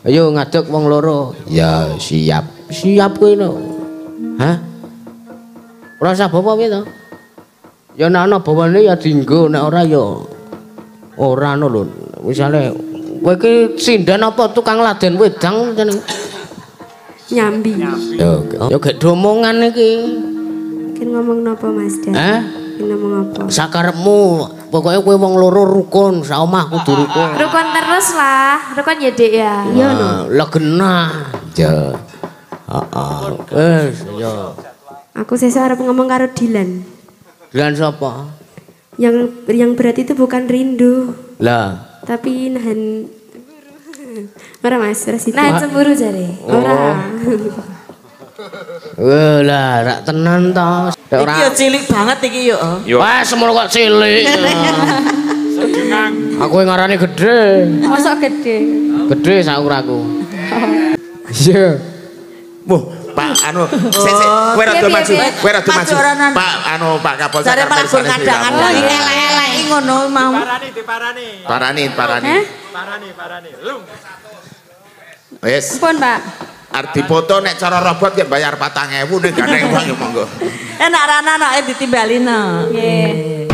Ayo ngadeg wong loro. Ya siap. Siap kowe no. Hah? Ora usah bawa piye to? Ya nek ana bawane ya dienggo, nek ora ya ora no lho. Misale kowe iki sindan apa tukang laden wedang jeneng? Nyambi. Ya gek domongan iki. Mungkin ngomong napa Mas Dan? Ngomong apa? Sakarepmu. Pokoknya kowe wong loro rukun, saomah kudu rukun. Rukun terus lah, rukun ya Dik ya. Iya no. Lah genah. Ya. Heeh. Ya. Aku sesuk arep ngomong karo Dilan. Dilan sapa? Yang berat itu bukan rindu. Lah, tapi nahan ora Mas, ora sih. Nahan cemburu jare. Ora. Lah, rak tenan to. Iki yo cilik banget iki yo. Wah, semono kok cilik. Aku ngarani gede. Mosok gede. Gede sauraku. Iya. Wah, Pak anu, sik kowe rada maju. Kowe rada maju. Pak anu Pak Kapolsek. Jare malah gur ngandang-ngandang elek-elek ngono mau. Parani. Parani. Lung. Wes. Pun, Pak. Arep dipoto nek cara robot ya bayar 4.000 nek gandeng bang ya monggo. Enak rana anake ditimbalino. Nggih.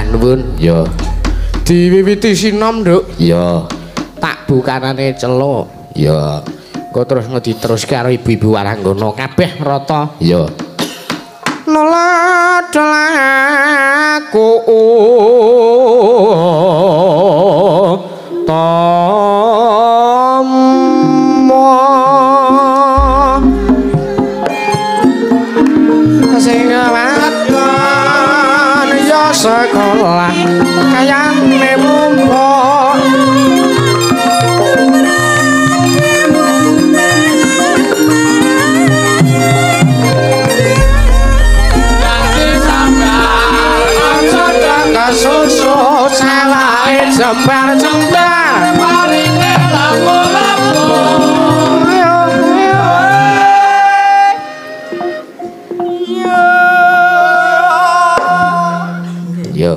nuwun. Ya. Diwiwiti sinom, Nduk. Ya. Tak bukanane celuk. Ya. Engko terus diteruske karo ibu-ibu waranggana kabeh rata. Ya. Nolodolaku tomo sing wadon ya sekolah kayane mumpuk susu sawake jembar-jembar maringe lampu-lampu yo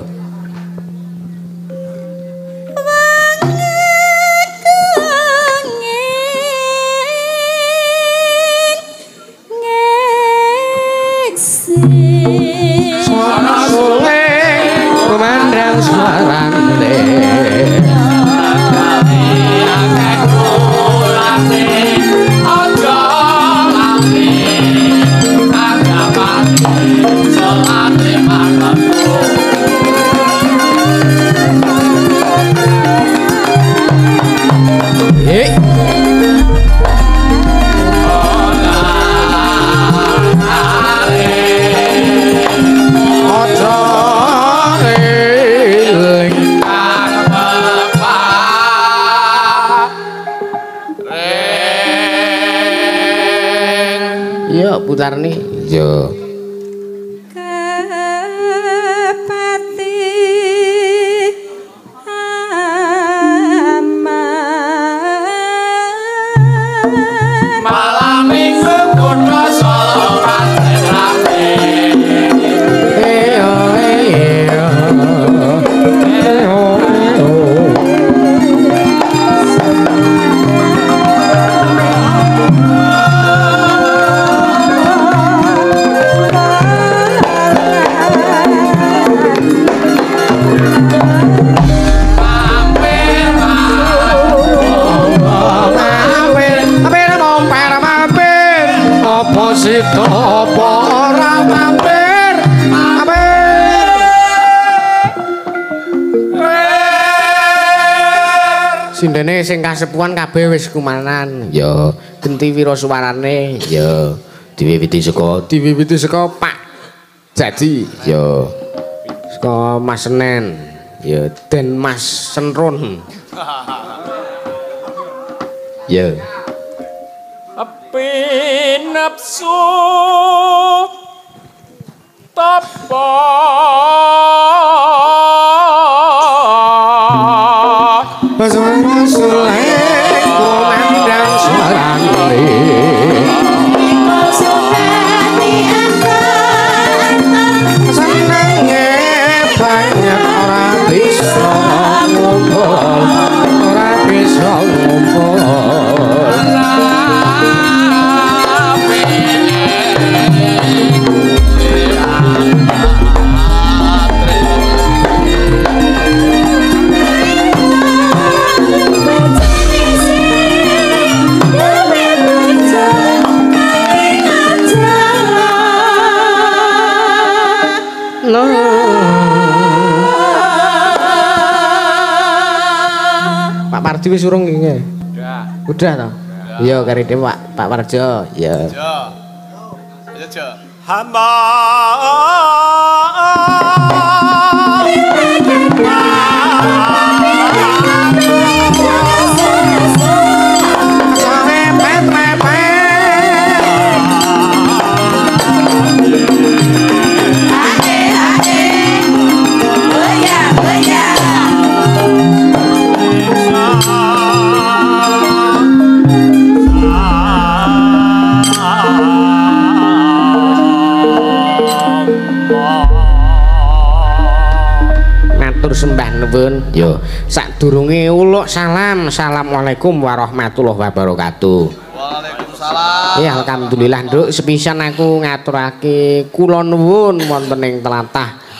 memandang suarane putar nih yo kepati aman malam minggu kudu sholat rame Sito ora mampir sindene sing kasepuhan kabeh wis kumanan ya genti wirasuwarane ya diwiwiti saka Pak Jadi ya saka Mas Senen ya Den Mas Senrun ya nafsu tapa Rasul komandang suarane senenge banyak ora bisa ngumpul Pak Parjo wis urung iki. Udah toh? Iya kari dhewe Pak Parjo. Ya. Jo. Hamba sembah nuwun yo sadurunge uluk salam assalamualaikum warahmatullahi wabarakatuh. Waalaikumsalam. Ya alhamdulillah Nduk sepisan aku ngaturake kula nuwun wonten ing tlatah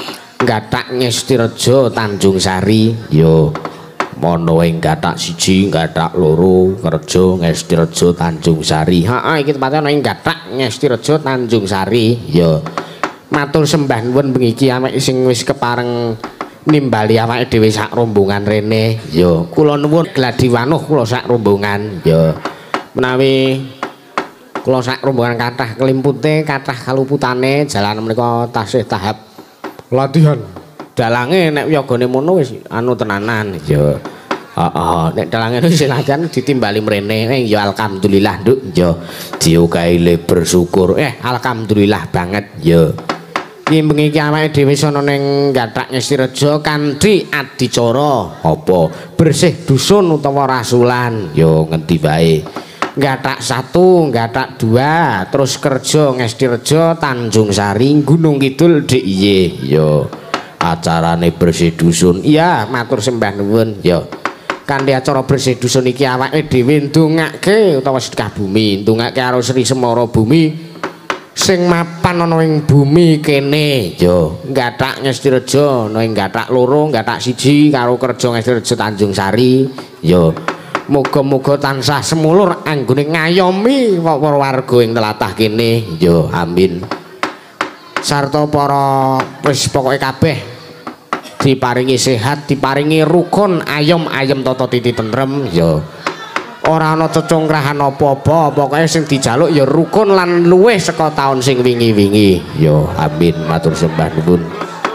Gathak Ngestirejo Tanjung Sari ya mono ing gathak 1 gathak 2 kerja Ngestirejo Tanjung Sari heeh iki tempate ana ing gathak Ngestirejo Tanjung Sari ya matur sembah nuwun bengi iki awake sing wis kepareng nimbali awake dhewe sak rombongan rene ya kula nuwun gladi wanuh kula sak rombongan ya menawi kula sak rombongan kathah kelimpute kathah kaluputane jalan menika tasih tahap latihan dalange nek yogane mono wis anu tenanan ya heeh nek dalange wis latihan ditimbali mrene ya alhamdulillah nduk ya diokaile bersyukur alhamdulillah banget ya iki bengi iki awake dhewe sono ning Gathak Ngestirejo kanthi adicara apa bersih dusun utawa rasulan ya ngendi wae Gathak 1, Gathak 2, terus kerja Ngestirejo Tanjung Sari Gunung Kidul DIY ya acarane bersih dusun iya matur sembah nuwun ya kanthi acara bersih dusun iki awake dhewe ndongake utawa sedekah bumi ndongake karo Sri Semara Bumi sing mapan ana ing bumi kene ya Gathak Ngestirejo ana ing Gathak 2, Gathak 1 karo kerja Ngestirejo Tanjung Sari ya muga-muga tansah semulur anggone ngayomi para warga ing tlatah kene ya amin sarta para wis pokoke kabeh diparingi sehat diparingi rukun ayem-ayem tata titi tentrem ya ora ana cecongkrahan apa-apa pokoke sing dijaluk ya rukun lan luwih saka taun sing wingi-wingi ya amin matur sembah nuwun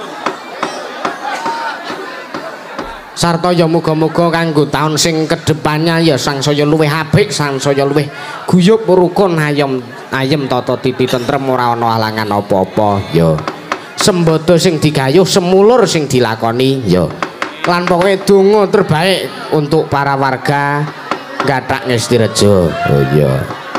sarta ya muga-muga kanggo taun sing kedepannya ya sangsaya luwih apik sangsaya luwih guyub rukun ayem tata titi tentrem ora ana halangan apa-apa ya sembodo sing digayuh semulur sing dilakoni ya lan pokoke donga terbaik untuk para warga Gathak Ngestirejo oh ya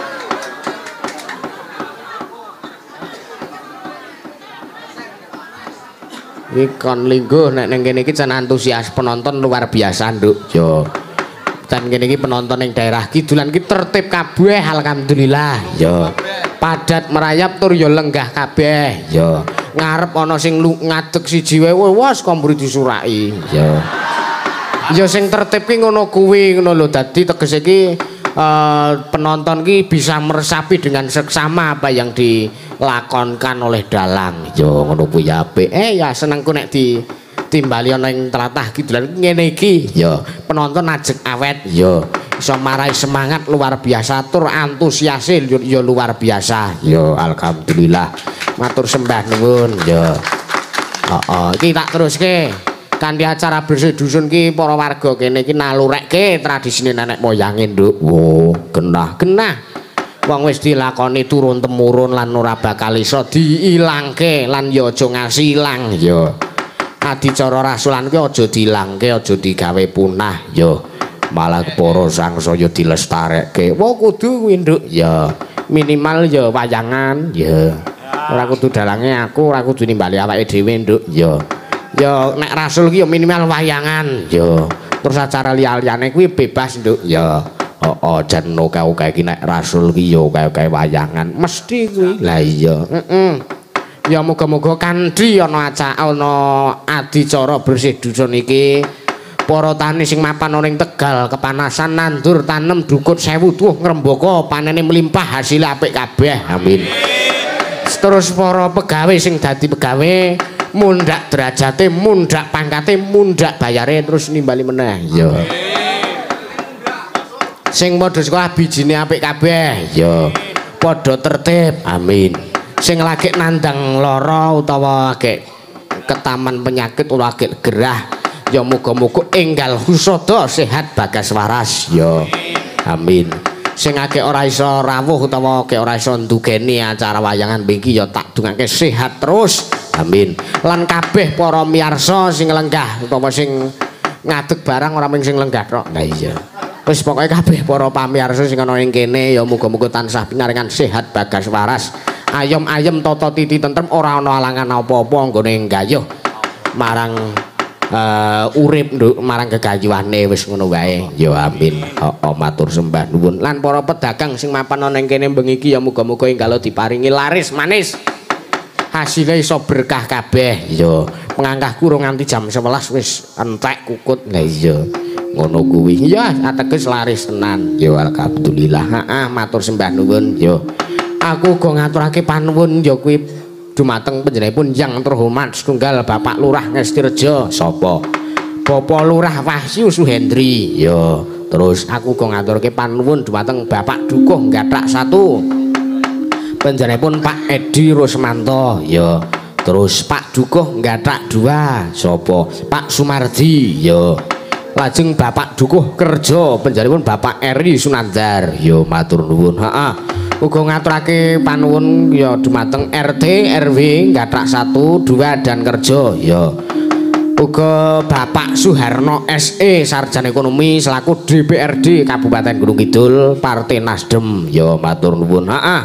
iki kon lingguh nek ning kene iki jan antusias penonton luar biasa nduk ya dan kene iki penonton ning daerah kidulan iki tertib kabeh alhamdulillah ya padat merayap tur ya lenggah kabeh ya ngarep ana sing ngadeg siji wae wes komburi disuraki ya sing tertib ki ngono kuwi ngono lho dadi tegese iki penonton ki bisa meresapi dengan seksama apa yang dilakonkan oleh dalang ya ngono kuwi apik ya senengku nek ditimbali ana ing tlatah kidulan ngene iki ya penonton ajeg awet ya iso marai semangat luar biasa tur antusiase ya luar biasa ya alhamdulillah matur sembah nuwun ya iki tak teruske kanthi acara bersih dusun ki para warga kene iki nalurekke tradisine nenek moyange nduk wo genah wong wis dilakoni turun temurun lan ora bakal iso diilangke lan ya aja ngasilang ya adicara rasulan ki aja dilangke aja digawe punah ya malah para sangsaya dilestarekke wo kudu kuwi nduk ya minimal ya wayangan ya ora kudu dalange aku ora kudu nimbali awake dhewe nduk ya nek rasul ki ya minimal wayangan ya terus acara liya-liyane kuwi bebas nduk ya jan oke-oke iki nek rasul ki ya oke-oke wayangan mesti kuwi lah iya ya muga-muga kanthi ana adicara bersih dusun iki para tani sing mapan ana ing Tegal kepanasan nandur tanem dukut sewu tuh ngrembaka panene melimpah hasil apik kabeh amin terus para pegawe sing dadi pegawe mundhak derajate mundhak pangkate mundhak bayare terus nimbali meneh ya sing padha sekolah bijine apik kabeh ya padha tertib amin sing lagi nandang lara utawa lagi ketaman penyakit utawa lagi gerah ya muga-muga enggal husada sehat bagas waras ya amin sing akeh ora iso rawuh utawa akeh ora iso ndugeni acara wayangan iki ya tak dongake sehat terus amin lan kabeh para miyarsa sing lenggah utawa sing ngadeg barang ora mung sing lenggah tok nah iya wis pokoke kabeh para pamirsa sing ana ing kene ya muga-muga tansah pinaringan sehat bagas waras ayem-ayem tata titi tentrem ora ana alangan apa-apa nggone nggayuh marang urip nduk marang gegayuhane wis ngono wae ya amin matur sembah nuwun lan para pedagang sing mapan ana ing kene bengi iki ya muga-muga enggal diparingi laris manis Hasilnya iso berkah kabeh ya. Pengangkahku rong nganti jam 11 wis entek kukut. Lah iya. Ngono kuwi. Ya ateges laris tenan. Ya alhamdulillah. Heeh matur sembah nuwun ya. Aku uga ngaturake panuwun ya kuwi dumateng panjenenganipun yang terhormat setunggal Bapak Lurah Ngestirejo. Sapa? Bapak Lurah Wahyu Suhendri. Ya. Terus aku uga ngaturake panuwun dumateng Bapak Dukuh Gathak 1. Panjenenganipun Pak Edi Rusmanto. Ya. Terus Pak Dukuh Gathak 2. Sapa? Pak Sumardi. Ya. Lajeng Bapak Dukuh Kerja panjenenganipun Bapak Eri Sunandar. Ya matur nuwun. Heeh. Uga ngaturake panuwun ya dumateng RT RW Gathak 1, 2 dan Kerja ya. Uga Bapak Suharno SE Sarjana Ekonomi selaku DPRD Kabupaten Gunung Kidul Partai Nasdem ya matur nuwun. Heeh.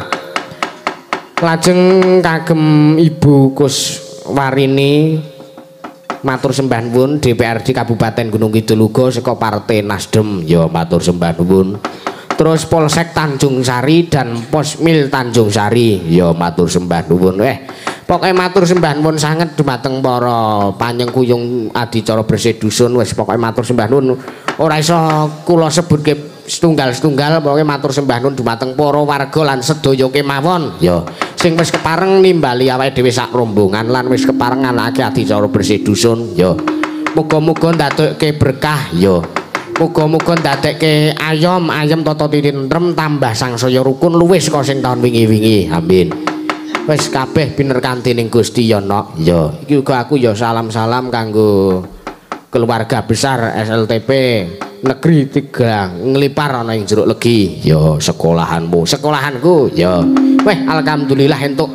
Lajeng kagem Ibu Kuswarini matur sembah nuwun DPRD Kabupaten Gunung Kidul uga saka Partai Nasdem ya matur sembah nuwun. Terus Polsek Tanjung Sari dan Posmil Tanjung Sari ya matur sembah nuwun. Pokoke matur sembah nuwun sanget dumateng para panyengkuyung adicara bersih dusun. Wis pokoke matur sembah nuwun ora iso kula sebutke setunggal-setunggal. Pokoke matur sembah nuwun dumateng para warga lan sedaya kemawon ya sing wis kepareng nimbali awake dhewe sak rombongan lan wis kepareng nganakake adicara bersih dusun ya. Muga-muga ndadekke berkah ya. Muga-muga ndadekke ayom tata tinentrem tambah sangsaya rukun luwih saka sing taun wingi-wingi. Amin. Wis kabeh pinerkanti ning Gusti ya nok. Ya, iki uga aku ya salam-salam kanggo keluarga besar SLTP Negeri 3 Nglipar ana ing Jeruk Legi. Ya, sekolahanku ya. Weh, alhamdulillah entuk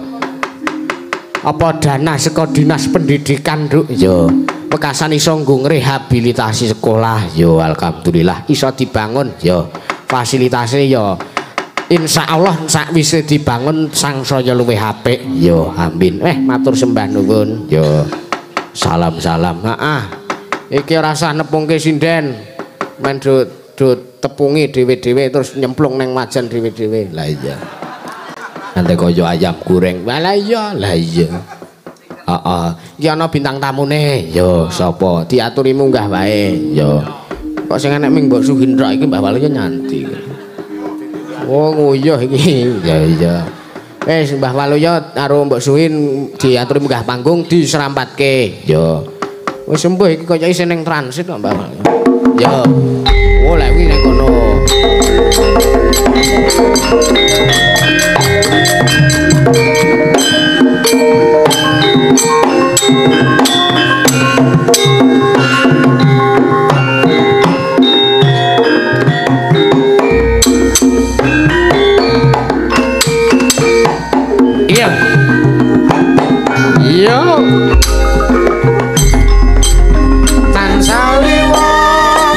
apa dana saka Dinas Pendidikan, Nduk. Ya. Pekasan iso nggo rehabilitasi sekolah ya alhamdulillah iso dibangun ya fasilitasnya ya insyaallah sakwise dibangun sangsaya luwih apik ya amin. Matur sembah nuwun ya salam-salam. Heeh iki ora usah nepungke sinden men tepungi dhewe-dhewe terus nyemplung neng wajan dhewe-dhewe. Lah iya nanti kaya ayam goreng. Lah iya iki ana bintang tamune ya sapa diaturi munggah wae ya kok sing enek ming Mbok Suhindra iki Mbah Waluyo nyanti. Oh nguyuh iki ya iya wis Mbah Waluyo karo Mbok Suhin diaturi munggah panggung diserampatke ya wis sembuh iki kaya isih ning transit kok Mbah Waluyo ya oh lek kuwi ning kono.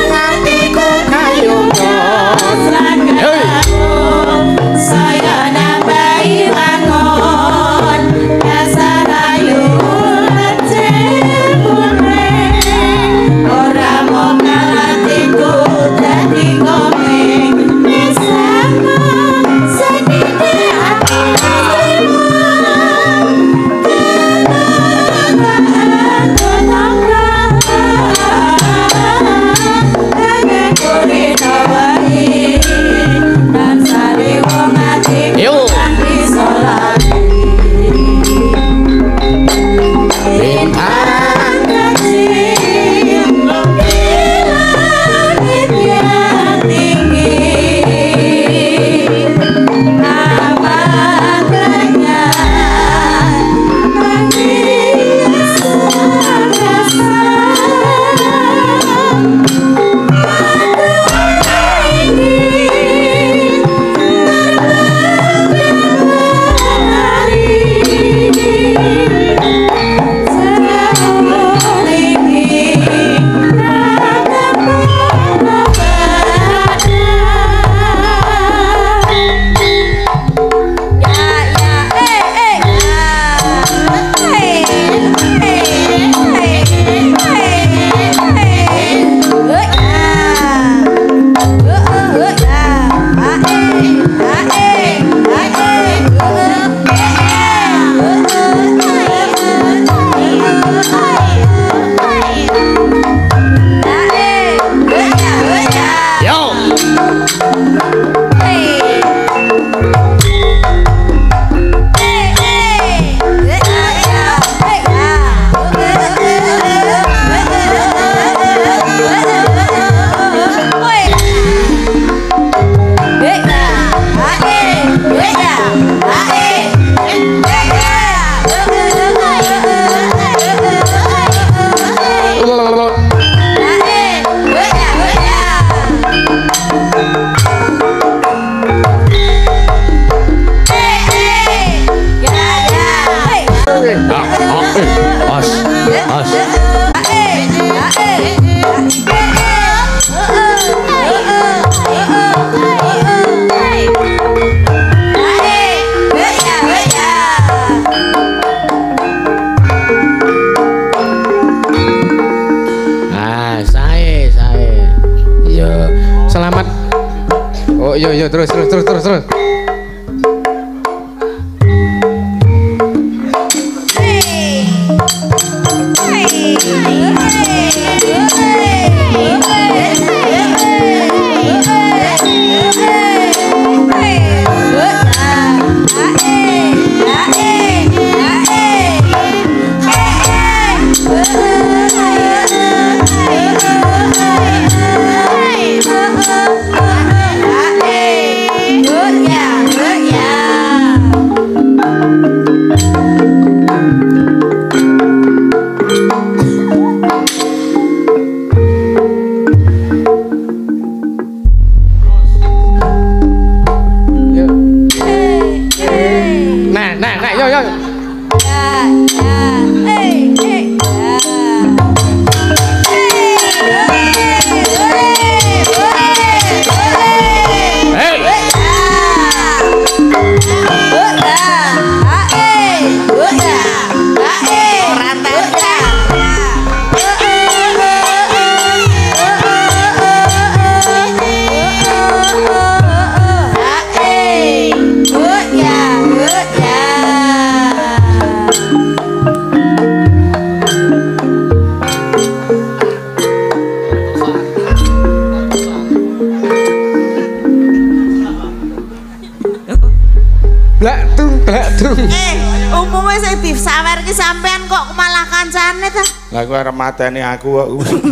Sayana Selamat. Oh iya terus. Umumnya sing disawerke sampean kok malah kancane ta? Lah kowe arep mateni aku kok.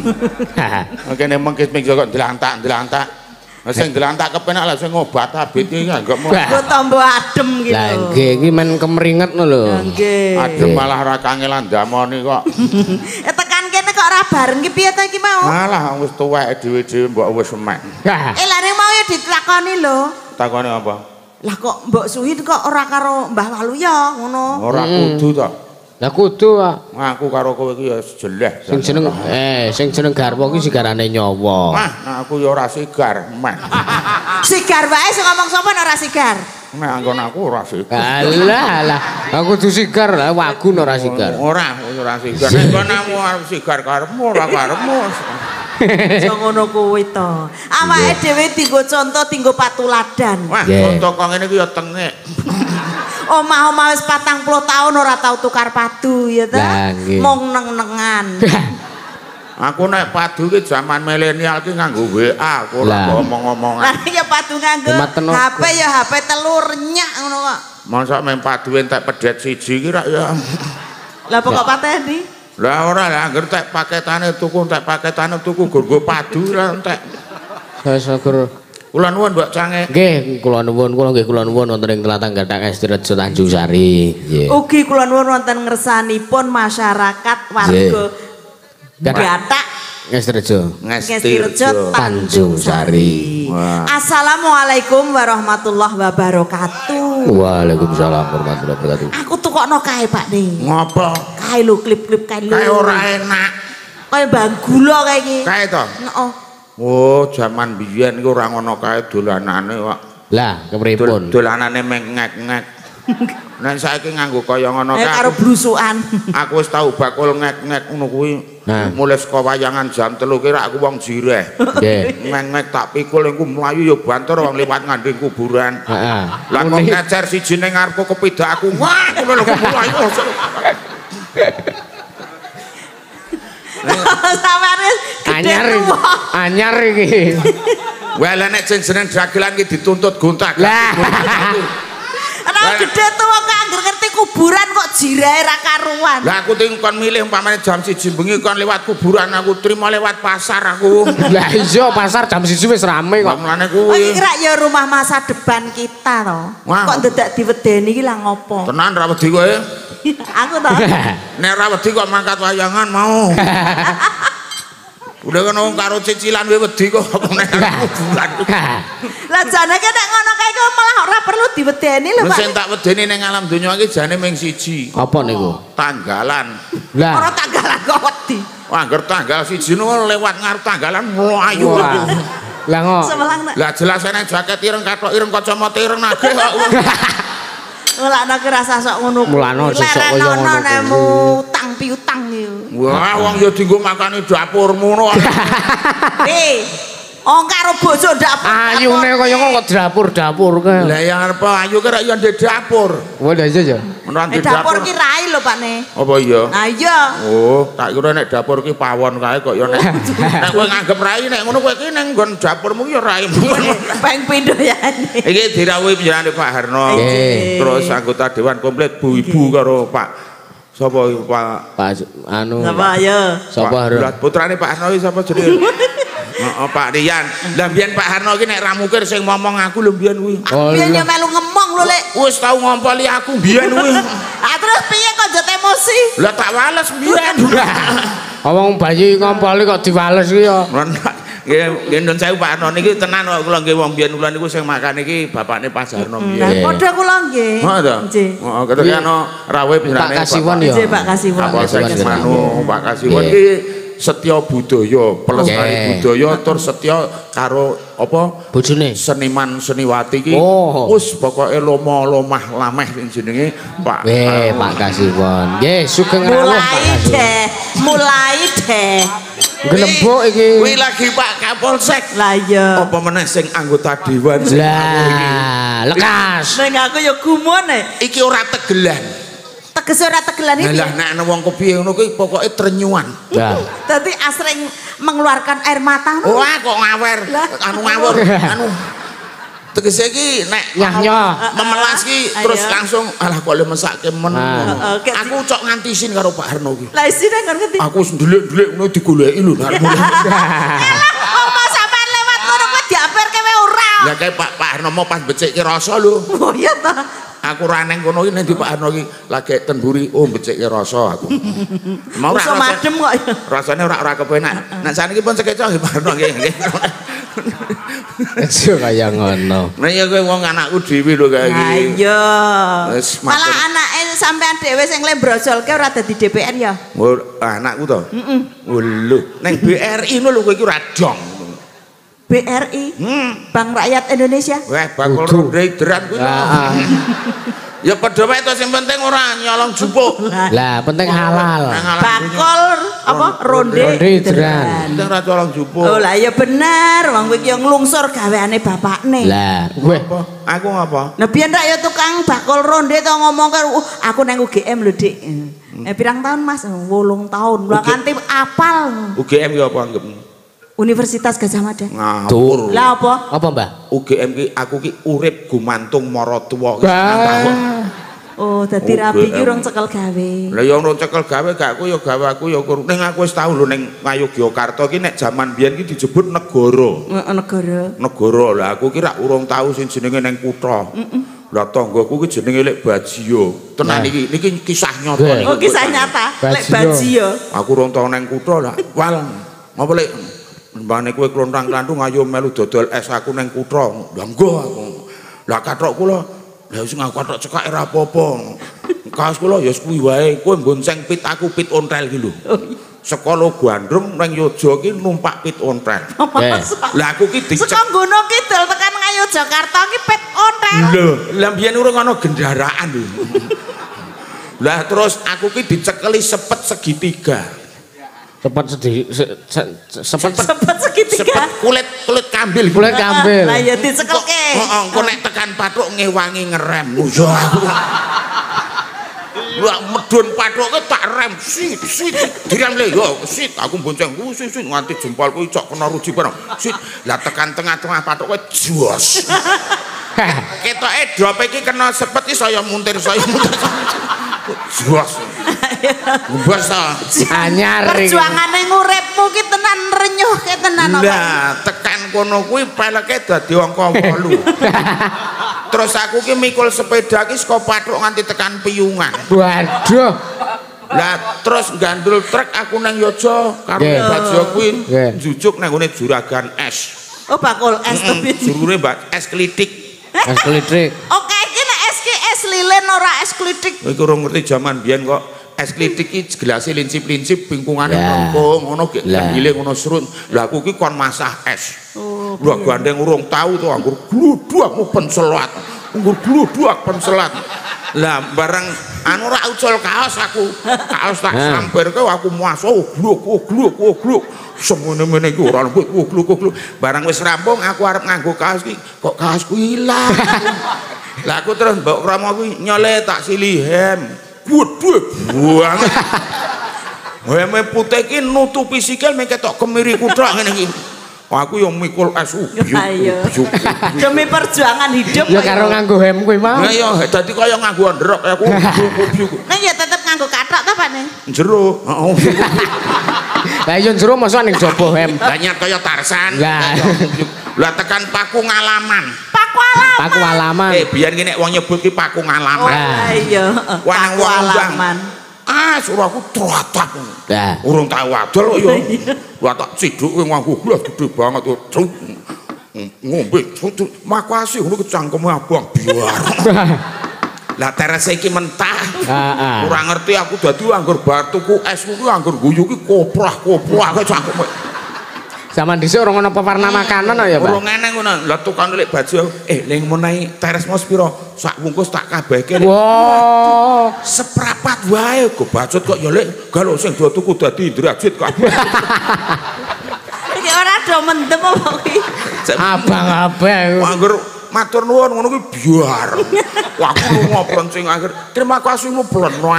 Kene mengkis-mengkis kok dilantak. Lah sing dilantak kepenak lah sing ngobat abit iki enggak mau. Kok tambah adem gitu. Lah nggih iki men kemeringet lho. Nggih. Adem malah ra kangelan ndamoni kok. Tekan kene kok ora bareng ki piye ta iki mau? Malah wis tuwek dhewe-dhewe mbok wis semek. Lah ning mau ya ditakoni lho. Takone apa? Lah kok Mbok Suhin kok ora karo Mbah Waluya ngono. Ora kudu to. Lah kudu kok. Aku karo kowe iki ya jeleh. Sing jeneng garwa ki sigarane nyawa. Nah aku ya ora sigar, meh. Sigar wae sing ngomong sapa ora sigar. Nek anggon aku ora sigar. Alah, aku kudu sigar lah, wagu ora sigar. Ora sigar. Nek konamu arep sigar karepmu ora karepmu. Aja ngono kuwi to. Awake dhewe dienggo conto, dienggo patuladan. Wah, conto kok ngene iki ya tengek. Omah-omah wis 40 tahun ora tau tukar padu ya ta. Mung neng-nengan. Aku nek padu ki zaman milenial ki nganggo WA, aku ora ngomong-ngomongan. Lah ya padu nganggo HP ya HP telur nyak ngono kok. Mosok men padu entek pedet siji ki rak ya. Lah pokok pateni. Lah ora lah anggere tek paketane tuku gur padu lah entek. Syukur. Kula nuwun Mbak Cange. Nggih, kula nuwun wonten ing Tlatah Gathak Estirejo Tanjung Sari. Nggih. Ugi kula nuwun wonten ngersanipun masyarakat warga Gathak Estirejo Tanjung Sari. Assalamualaikum warahmatullahi wabarakatuh. Waalaikumsalam warahmatullahi wabarakatuh. Aku tukokno kae Pak ning. Ngopo? Kae lho klip-klip kae lho. Kae ora enak. Kaya bang gula kae iki. Kae to? Heeh. Oh, zaman biyen iku ora ngono kae dolanane kok. Lah, kepripun? Dolanane mengek-ngek. Nek saiki nganggo kaya ngono kae. Karo blusukan. Aku wis tau bakul ngek-ngek ngono kuwi. Mulai saka wayangan jam 3 ki rak aku wong jireh. Nggih. Ngek-ngek tak pikul engko mlayu ya banter wong liwat ngandhing kuburan. Heeh. Lah kok ngecer siji ning ngarepku kepidak aku. Wah, ngono lho kok mlayu. Anyar iki. Wah, nek jeneng dagelan iki dituntut gontak. Lah. Ana gedhe tuwa kok anggere ngerti kuburan kok jirahe ra karuan. Lah aku ting kon milih umpamane jam 1 bengi kon lewat kuburan aku trimo lewat pasar aku. Lah iya pasar jam 1 wis rame kok. Mulane Oh kuwi. iki rak ya rumah masa depan kita to. Kok ndedak diwedeni iki lah ngopo? Tenan ra wedi kowe. Aku to. Nek ra wedi kok mangkat wayangan mau. Udah kan wong karo cicilan kowe wedi kok nek kuburan. Lah jane nek ngono kae kok malah ora perlu diwedeni lho Pak. Sing tak wedeni ning alam donya iki jane ming siji. Apa niku? Tanggalan. Lah. Ora tanggalan kok wedi. Wah, angger tanggal 1 niku lewat ngarep tanggalan mlayu. Lah kok. Lah jelas nek jaket ireng kathok ireng kacamata ireng nagih kok. Mulane kerasa sok ngono. Mulane sesuk kaya ngono. Nemu utang piutang iki. Wah, wong ya dienggo makani dapurmu ngono. Karo bojo dapur. Ayune kaya ngono kok dapur kae. Lah ya arep ayu ki rak ya ndek dapur. Oh, lah iya ya. Menawa ndek Dapur dapur. ki rai lho Pak Ne. Apa iya? Nah iya. Oh, tak kira nek dapur ki pawon kae kok ya nek. Nek kowe nganggep rai nek ngono kowe ki ning nggon dapurmu ya rai. Peng pindho ya. Iki dirawuhi penjenengane Pak Harno. Terus anggota dewan komplit Bu Ibu karo Pak sapa iku Pak Anu. Sapa ya? Sapa Harno? Lah putrane Pak Harno iki sapa jenenge? Heeh Pak Rian. Lah mbiyen Pak Harno iki nek ra mukir sing ngomong aku lho mbiyen kuwi. Biyen yo melu ngemong lho Lek. Wis tau ngompoli aku mbiyen kuwi. Ah terus piye kok njot emosi? Lah tak wales mbiyen. Wong bayi ngompoli kok diwales ki ya. Nggih nun sewu Pak Harno niki tenan kok kula nggih wong mbiyen kula niku sing makan iki bapakne Pak Harno Lah mbiyen. padha kula nggih. Heeh to. Heeh ketika ana rawuh penjenengane Pak Kasiwon ya. Nggih Pak Kasiwon. Pak Kasiwon iki setya budaya, pelestari budaya tur setya karo apa bojone seniman seniwati iki wis pokoke lomah lameh sing jenenge Pak Pak Kasiwon. Nggih sugeng rawuh Pak Kasiwon. Mulai deh. Gelembok iki. Kuwi lagi Pak Kapolsek. Lah iya. Apa meneh sing anggota dewan sing lah lekas. Ning aku ya gumone. Iki ora tegelan. Tegese ora tegelan iki. Lah nek wong kepiye ngono kuwi pokoke trenyuan. Lah. Dadi asring mengeluarkan air mata. Wah kok ngawer. Anu ngawur. Anu tegese iki nek memelas ki terus langsung alah kok le mesake men. Aku cok ngantisin karo Pak Harno ki. Lah isine kan ngerti. Aku ndelik-ndelik ngono digoleki lho nek mulai. Apa sampean lewat ngono kok diaperke wae ora. Lah kae Pak Harno mau pas becike rasa lho. Oh iya ta. Aku ra neng kono iki nek di Pak Harno iki lagi temburi becike rasa aku. Mau ora madem kok. Rasane ora kepenak. Nek saniki pun sekeco Pak Harno nggih. Aja kaya ngono. Nah ya kowe wong anakku dhewe lho kae iki. Iya. Malah anake sampean dhewe sing lembrosolke ora dadi DPR ya. Oh, anakku to? Heeh. Oh lho, ning BRI ngono lho kowe iki ora dong. BRI? Bank Rakyat Indonesia. Wah, bakul ronde deran kuwi. Ya padha wae to sing penting ora nyolong jupuk. Lah penting halal. Bakul apa ronde deran. Penting ora nyolong jupuk. Oh lah ya bener, wong kuwi ki nglungsur gaweane bapakne. Lah, kowe aku ngapa? Nah biyen rak ya tukang bakul ronde to ngomong karo aku nang UGM lho Dik. Pirang tahun Mas? 8 tahun. Lah kanthi apal. UGM ki apa anggap? Universitas Gadjah Mada. Ngawur. Lah apa? Apa, Mbah? UGM ki aku ki urip gumantung maratuwa. Oh, dadi rabi ki urung cekel gawe. Lah ya urung cekel gawe gak aku ya gawe aku ya ning aku wis tau lho ning Ngayogyakarta ki nek jaman biyen ki disebut negara. Negara. Negara. Lah aku ki rak urung tau sing jenenge ning kutha. Lah tanggoku ki jenenge Lek Bajio. Tenan iki niki kisah nyata. Oh, kisah nyata. Lek Bajio. Aku urung tau ning kutha lah. Wal. Ngopo Lek? Mbane kowe klontang-klantung ayo melu dodol es aku ning kutha. Lah engko aku. Lah kathok kula, lah sing aku kathok cekak ora apa-apa. Kaos kula ya kuwi wae. Kowe bonceng pit aku pit ontel iki lho. Sekolah Gandrung ning Yojo ki numpak pit ontel. Lah aku ki dicek. Saka Gunung Kidul tekan Ngayogyakarta ki pit ontel. Lho, lah biyen urung ana kendaraan lho. Lah terus aku ki dicekeli sepet segitiga. Sepet sepet segitiga. Kulit kambil. Kulit kambil. Lah ya dicekelke. Heeh, engko nek tekan pathuk ngewangi ngerem. Wah, medun pathuke tak rem. Sit. Direm le yo, sit. Aku bonceng sit nganti jempolku cok kena ruji bareng. Sit. Lah tekan tengah-tengah pathuke jos. Ketoke drop iki kena sepet iki saya muntir. Juas. Bos ta. Anyar iki. Perjuangane nguripmu ki tenan renyuh ke tenan apa? Lah, tekan kono kuwi peleke dadi angka 8. Terus aku ki mikul sepeda ki saka pathuk nganti tekan piyungan. Waduh. Lah terus gandul truk aku nang Yojo karo Bajo kuwi njujuk nang ngene juragan es. Oh bakul es to. Jurune es klitik. Es klitik. Oke iki nek es lilin ora es klitik. Iku ora ngerti jaman biyen kok es klitik iki gelase lincip-lincip pingkungane mlengkung ngono gek gile ngono serut. Lah aku ki kon masah es. Oh. Lah gandeng urung tau to anggur gluduk aku penselat. Anggur gluduk penselat. Lah bareng anu ora ucul kaos aku. Kaos tak sampirke aku muaso gluk. Semene-mene iki ora lembut gluk. Barang wis rampung aku arep nganggo kaos iki kok kaosku ilang. Lah aku terus mbok krama kuwi nyole tak silihem. Waduh banget. Heme putih iki nutupi sikil mek ketok kemiri kuthak ngene iki. Aku yang mikul es ayo demi perjuangan hidup ya karo nganggo hem kuwi mau. Lah ya dadi kaya nganggo ndrok aku biuk. Nah ya tetep nganggo kathok ta Pane? Jero. Lah yo jero mosok ning jaba hem. Banyak kaya Tarsan. Lah tekan paku ngalaman. Paku alaman. Biyen ki nek wong nyebut ki paku ngalaman. Oh iya. Paku alaman. Suruh aku teratap. Urung tau adol kok ya. Lah tak ciduk kowe nganggo gelas gede banget tuh. Ngombe makasih ngono kecangkeme abang biar. Lah teres iki mentah. Ora ngerti aku dadi anggur bar tuku es kuwi anggur guyu ki koprah cangkeme. Zaman dhisik ora ono pewarna makanan ya, Pak. Ora ngene ngono. Lah tukang lek baju ning menahi teres mos pira? Sak bungkus tak kabehke. Wow. Seprapat wae go bacot kok ya lek galo sing do tuku dadi Indrajit kabeh. Iki ora do mendem apa kuwi? Abang-abang. Angger matur nuwun ngono kuwi biar. Wah aku ngoprong sing akhir. Terima kasihmu pleno.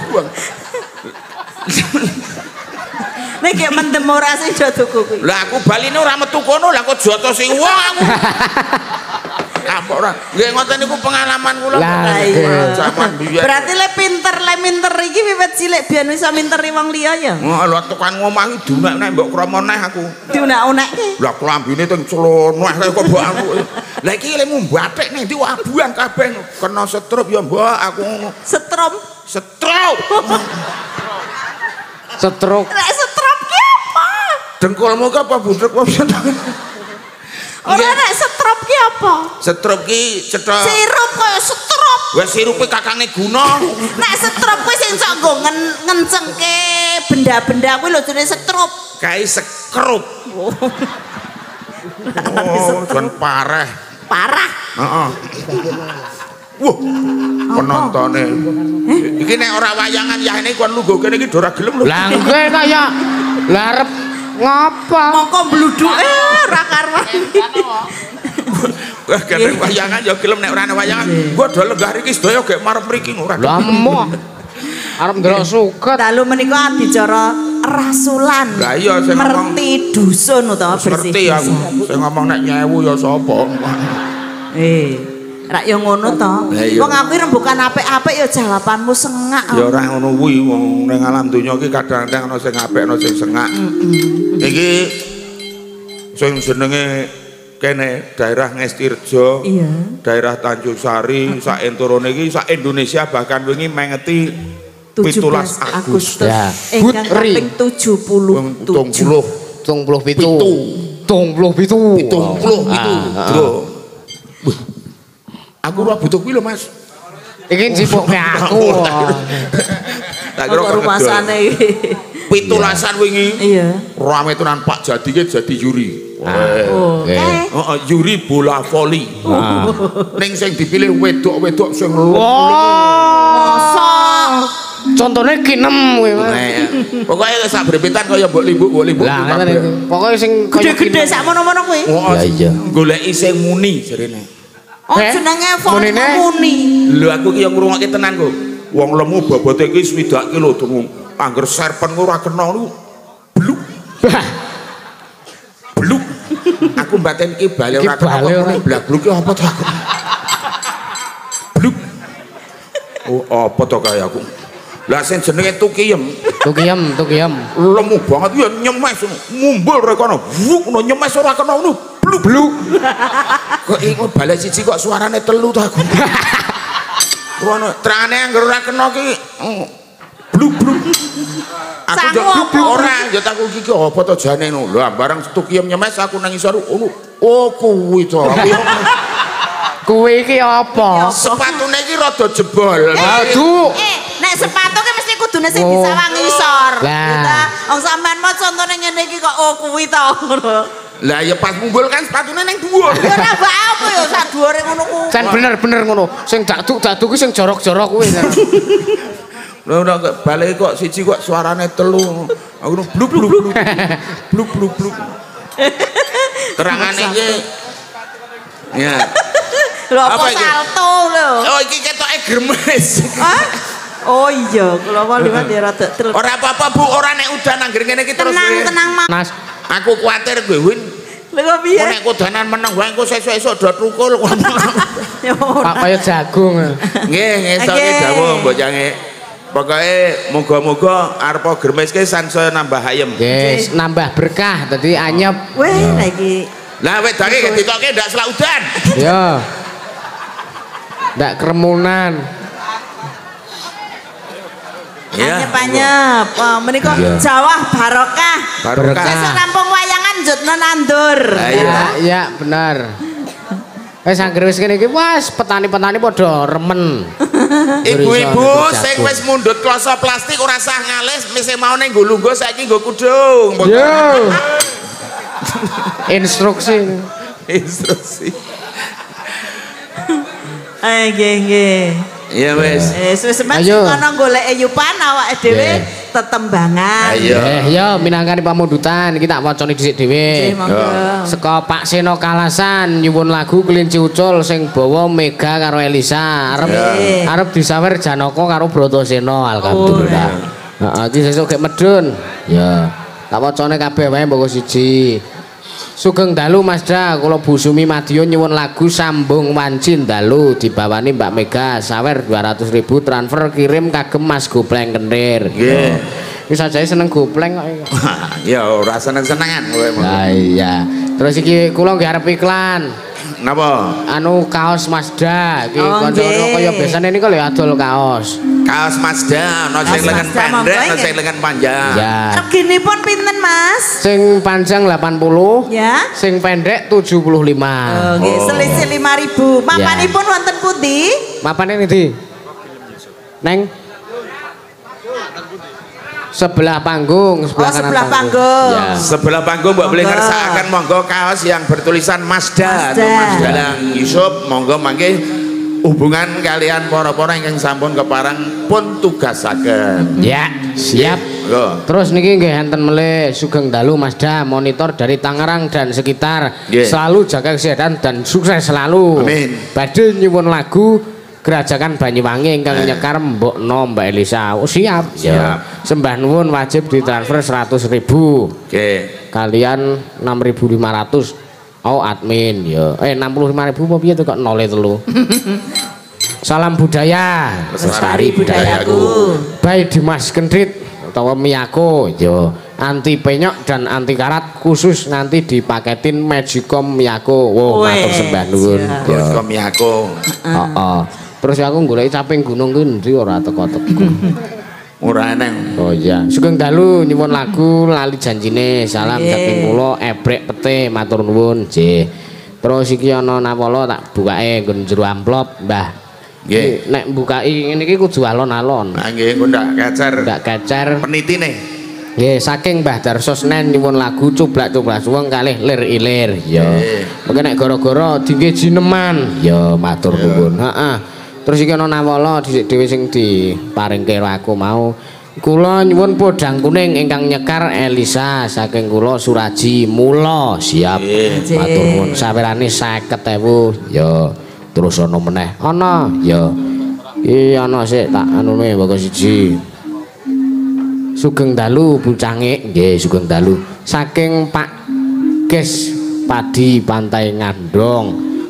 Nek gek mendem ora sing do tuku kuwi. Lah aku baline ora metu kono, lah kok joto sing wong aku. Apa ora? Nggih ngoten niku pengalaman kula. Lah iya. Zaman biyen. Berarti le minter iki wiwit cilik biyen wis minteri wong liya ya. Heeh, lho tekan ngomah iki dunek nek mbok krama neh aku. Diunek-unekke. Lah klambine teng celana kaya kok mbok aku. Lah iki lemu batik ning ndi abuan kabeh kena setrup ya mbok aku ngono. Setrum. Setruk. Nek setrum ki apa? Dengkulmu ki apa budrek apa? Ora nek setrum ki apa? Setrup ki cetok. Sirup kaya setrup. Wes sirupe kakange Guna. Nek setrup kuwi sing sok nggo ngencengke benda-benda kuwi lho jenenge setrup. Kae sekrup. Jan parah. Heeh. Wah, penontone. Iki nek ora wayangan yahene kon lungguh kene iki ora gelem lho. Lah kowe kaya lah arep ngapa? Mongko bluduke ora karuan. Wah, kene wayangan ya gelem nek ora ana wayangan. Gua do lenggah iki sedaya gek marep mriki ora. Lah emoh. Arep ndelok suket. Dalu menika adicara rasulan. Lah iya sing ngomong merti dusun utawa bersih. Ngerti aku. Sing ngomong nek nyewu ya sapa? Rak yo ngono to. Wong aku rembukan apik-apik ya jalapanmu sengak. Ya ora ngono kuwi wong ning alam donya iki kadang-kadang ana sing apik ana sing sengak. Iki sing jenenge kene daerah Ngestirjo, daerah Tanjung Sari, sak enturune iki sak Indonesia bahkan wingi mengeti 17 Agustus. Ingkang kaping 77. 77. Aku ora butuh kuwi lho Mas. Iki jipoke aku. Tak kira rumasane iki. 17-an wingi. Iya. Rame tenan Pak Jadi ki jadi Yuri. Heeh, Yuri bola voli. Ning sing dipilih wedok-wedok sing Contohnya kinem kowe. Pokoke sak brebetan kaya mbok limbuk. Lah ngene. Pokoke sing gede-gede sak mono-mono kuwi. Lah iya. Goleki sing muni jarene. Oh jenenge muni. Lho aku ki yo ngrungokke tenan kok. Wong lemu bobote iki 20 kilo dungu. Angger serpen ora kena niku. Bluk. Aku mbaten iki bali ora kena. Blabluk ki apa to aku? Oh, apa to kaya aku? Lah sing jenenge Tukiyem. Tukiyem. Lemu banget ya nyemes mumbul rek kono. Wuk no nyemes ora kena ngono. Bluk. Kok ingo bale siji kok suarane telu to aku. Ngono terangane anggere ora kena ki. Bluk. Aku yo ora yo takku iki apa to jane ngono. Lah bareng Tukiyem nyemes aku nang isor ngono. Oh kuwi to. Kuwi iki apa? Sepatune iki rada jebol. Aduh. Nek sepatu ki mesti kudune sing disawang ngisor. Lah. Wong sampean mau contone ngene iki kok oh kuwi to ngono. Lah ya pas munggul kan sepatune ning dhuwur. Ya ora apa ya sak dhuwure ngono ku. Sen bener ngono. Sing dakduk ki sing jorok-jorok kuwi. Lha ora balik kok siji kok suarane telu. Aku bluk. Bluk. Terangane iki. Ya. Lho apa salto lho. Oh iki ketoke gremes. Hah? Oh iya, kula mau liwat ya rada terus. Ora apa-apa Bu, ora nek udan anggere ngene iki terus. Tenang, Mas. Aku kuwatir kowe win. Lha kok piye? Nek kudanan meneng wae engko sesuk-esuk do tukul. Ya ora. Pak kaya jagung. Nggih, ngesuk iki dawuh mbok jange. Pokoke muga-muga arepa gremes ki sansaya nambah ayem. Yes, nambah berkah dadi anyep. Weh, lagi. Lah wedake ditoke ndak selak udan. Ya. Ndak keremunan. Anyep-anyep. Menika Jawa barokah. Sesuk rampung wayangan njutno nandur. Iya, bener. Wis anggere wis kene iki wis petani-petani padha remen. Ibu-ibu sing wis mundhut kloso plastik ora sah ngalis mesti mau ning nggo lungguh saiki nggo kudung. Yo. Instruksi. Nggih. Iya wis. Wis kono golek yupan awake dhewe tetembangan. Ya minangkani pamundutan iki tak wacane dhisik dhewe. Saka Pak Seno Kalasan nyuwun lagu Kelinci Ucul sing bawa Mega karo Elisa. Arep disawer Janaka karo Bratasena alhamdulillah. Heeh iki sesuk gek medun. Ya. Tak wacane kabeh wae mbok siji. Sugeng dalu Masda, kula Bu Sumi Madiun nyuwun lagu Sambung Wancin dalu dibawani Mbak Mega sawer 200.000 transfer kirim kagem Mas Gopleng Kentir. Nggih. Wis ajae seneng gopleng kok. Ya ora seneng-senengan kowe. Lah iya. Terus iki kula nggih arep iklan. Napa? Anu kaos Masda iki kanca-kanca kaya biasane niku lho adol kaos. Kaos Mazda ana sing lengan pendek, ana sing lengan panjang. Ya. Reginipun pinten, Mas? Sing panjang 80, ya. Sing pendek 75. Nggih, selisih 5.000. Mapanipun wonten pundi? Mapane ndi? Neng sebelah panggung, sebelah kanan sebelah panggung. Ya. Sebelah panggung Mbak beli ngersakaken monggo kaos yang bertulisan Mazda. Mas Dalang Yusuf monggo mangke hubungan kalian para-para ingkang sampun keparang pun tugasaken. Ya, siap. Terus niki nggih enten melih sugeng dalu Mazda monitor dari Tangerang dan sekitar. Selalu jaga kesehatan dan sukses selalu. Amin. Badhe nyuwun lagu Gerajakan Banyuwangi ingkang nyekar Mbokno Mbak Elisa. Oh, siap. Siap. Sembah nuwun wajib ditransfer 100.000. Oke. Kalian 6.500. Oh admin ya. 65.000 apa piye to kok 03. Salam budaya, lestari budayaku. Baik Dimas Kendrit utawa Miyako ya. Anti penyok dan anti karat khusus nanti dipaketin Magicom Miyako. Wow, matur sembah nuwun. Magicom Miyako. Heeh. Terus aku goleki caping gunung kuwi ndi ora teko-teko. Ora eneng. Oh iya, sugeng dalu nyuwun lagu lali janjine. Salam saking kula Ebrek Pete matur nuwun. Nggih. Terus iki ana nawala tak bukake nggon jero amplop, Mbah. Nggih. Nek mbukaki ngene iki kudu alon-alon. Nah nggih, engko ndak kecer. Ndak kecer. Penitine. Nggih, saking Mbah Darso Senen nyuwun lagu cublak-cublak suweng kalih lir-ilir. Ya. Mengke nek gara-gara dingge jineman, ya matur nuwun. Heeh. Terus iki ana nawala dhisik dhewe sing diparingke aku mau. Kula nyuwun podang kuning ingkang nyekar Elisa saking kula Suraji Mula. Siap. Matur nuwun sawerane 50.000. Ya. Terus ana meneh. Ana ya. Iki ana sik tak anune mbok siji. Sugeng dalu Bucangik. Nggih, sugeng dalu. Saking Pak Kes Padi Pantai Ngandong.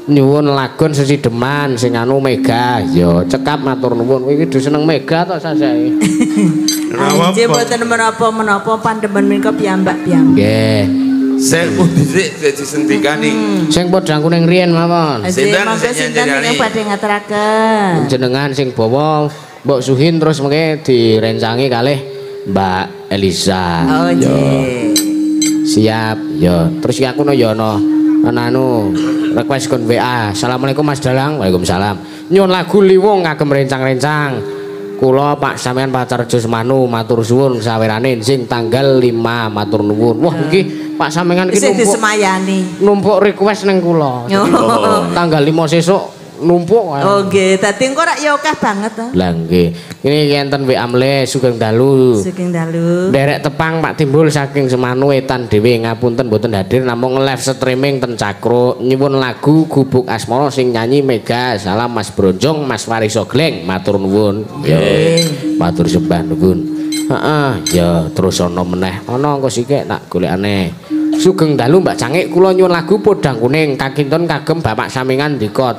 nyuwun lagon sesideman sing anu mega ya cekap matur nuwun kowe iki seneng mega to sasae. Nggih mboten menapa-menapa pandemen menika piyambak-piyambak. Nggih. Sing dhisik disendikani. Sing padha kuning riyen mawon. Sinten sing badhe ngaturaken. Jenengan sing bawa Mbok Suhin terus mengke direncangi kalih Mbak Elisa. Oh nggih. Siap ya. Terus iki aku no ya ana anu request kon WA. Assalamualaikum Mas Dalang. Waalaikumsalam. Nyuwun lagu Liwung kagem rencang-rencang. Kula Pak sampean Pacarjo Semanu matur suwun sawerane sing tanggal 5 matur nuwun. Wah iki Pak sampean iki numpuk request ning kula. Tanggal 5 sesuk numpuk. Oh nggih, dadi engko rak ya akeh banget to. Lah nggih. Ini enten WA mle Sugeng Dalu. Sugeng Dalu. Derek tepang Pak Timbul saking Semanu Etan dhewe ngapunten mboten hadir namung live streaming ten Cakro. Nyuwun lagu Gubuk Asmara sing nyanyi Mega. Salam Mas Bronjong, Mas Wariso Gleng. Matur nuwun. Nggih. Matur sembah nuwun. Heeh, ya terus ana meneh. Ana engko sik tak golekane. Sugeng Dalu Mbak Cangik kula nyuwun lagu Podang Kuning kakinten kagem Bapak Samingan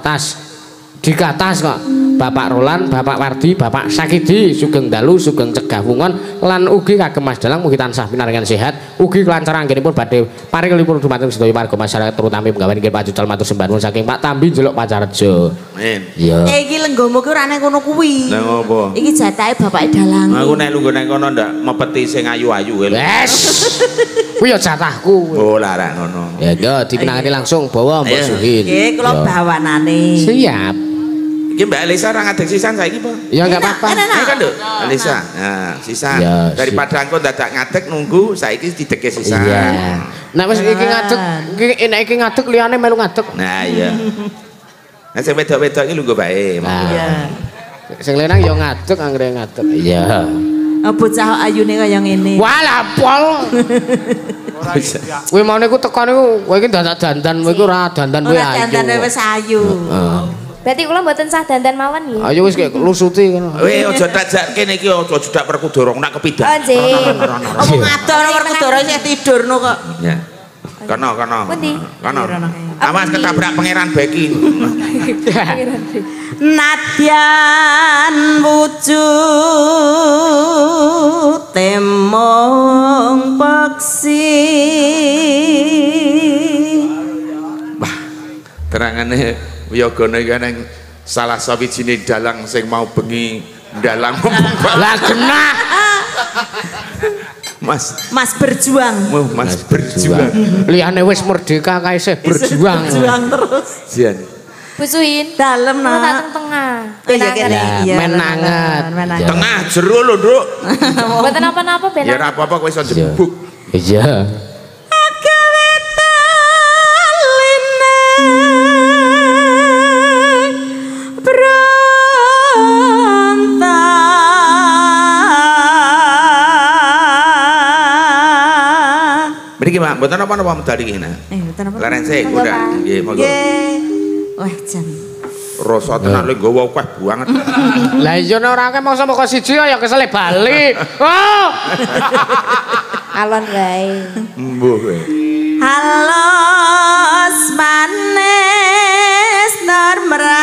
Dikatas kok Bapak Roland, Bapak Wardi, Bapak Sakidi, Sugeng Dalu, Sugeng Cegah Wungon lan ugi kagem Mas Dalang mugi tansah pinaringan sehat, ugi kelancaran anggenipun badhe paring lipur dumateng sedaya warga masyarakat terutama penggawean inggih pajucal matur sembah nuwun saking Pak Tambi Jeluk Pacarjo. Amin. Iya. Iki lenggomu ki ora nang kono kuwi. Lah ngopo? Iki jatahe Bapak Dalang. Aku nek lungguh nang kono ndak mepeti sing ayu-ayu. Wes. Kuwi ya jatahku. Oh lah ra ngono. Ya yo dipinangani langsung bawa Mbok Suhin. Nggih, kula bawanane. Siap. Iki Mbak Elisa ora ngadeg sisan saiki, Po? Ya enggak apa-apa. Ayo kan, Duk. Elisa. Nah, sisan. Ya, daripada engko dadak ngadeg nunggu saiki dideke sisan. Iya. Nek wis iki ngadeg, nek iki ngadeg liyane melu ngadeg. Nah, iya. Nah, sing wedok-wedok iki lungguh bae. Iya. Sing lenang ya ngadeg anggere ngadeg. Iya. Bocah ayune kaya ngene. Walah pol. Kowe mau niku teko niku kowe iki dandan kowe iku ora dandan kowe ayu. Ora dandan wis ayu. Heeh. Berarti kula mboten sah dandan mawon nggih. Ayo wis kek lusuti ngono. Weh aja tajak kene iki aja judak Werkudara nak kepidak. Oh nggih. Apa ngador Werkudara isih tidurno kok. Ya. Kono. Pundi? Kono. Awas ketabrak pangeran Beki. Nadyan wujud temong peksi. Wah, terangane Wiyagana iki nang salah sawijining dalang sing mau bengi dalang. Lah genah. Mas berjuang. Mas berjuang. Liyane wis merdeka kae isih berjuang. Berjuang terus. Jian. Busuin. Dalem no. Teng tengah. Iya, menanget. Tengah jero lho, Nduk. Mboten apa-apa ben. Ya ora apa-apa kowe iso jebuk. Iya. Mriki, Pak, mboten apa-apa medal iki. Mboten apa. Laren sik, udah. Nggih, monggo. Nggih. Wah, jan. Rasa tenan lho nggawa akeh banget. Lah iya nek ora akeh mongso moko siji ya kesele bali. Oh. Alon wae. Mbuh kowe. Halos manis nur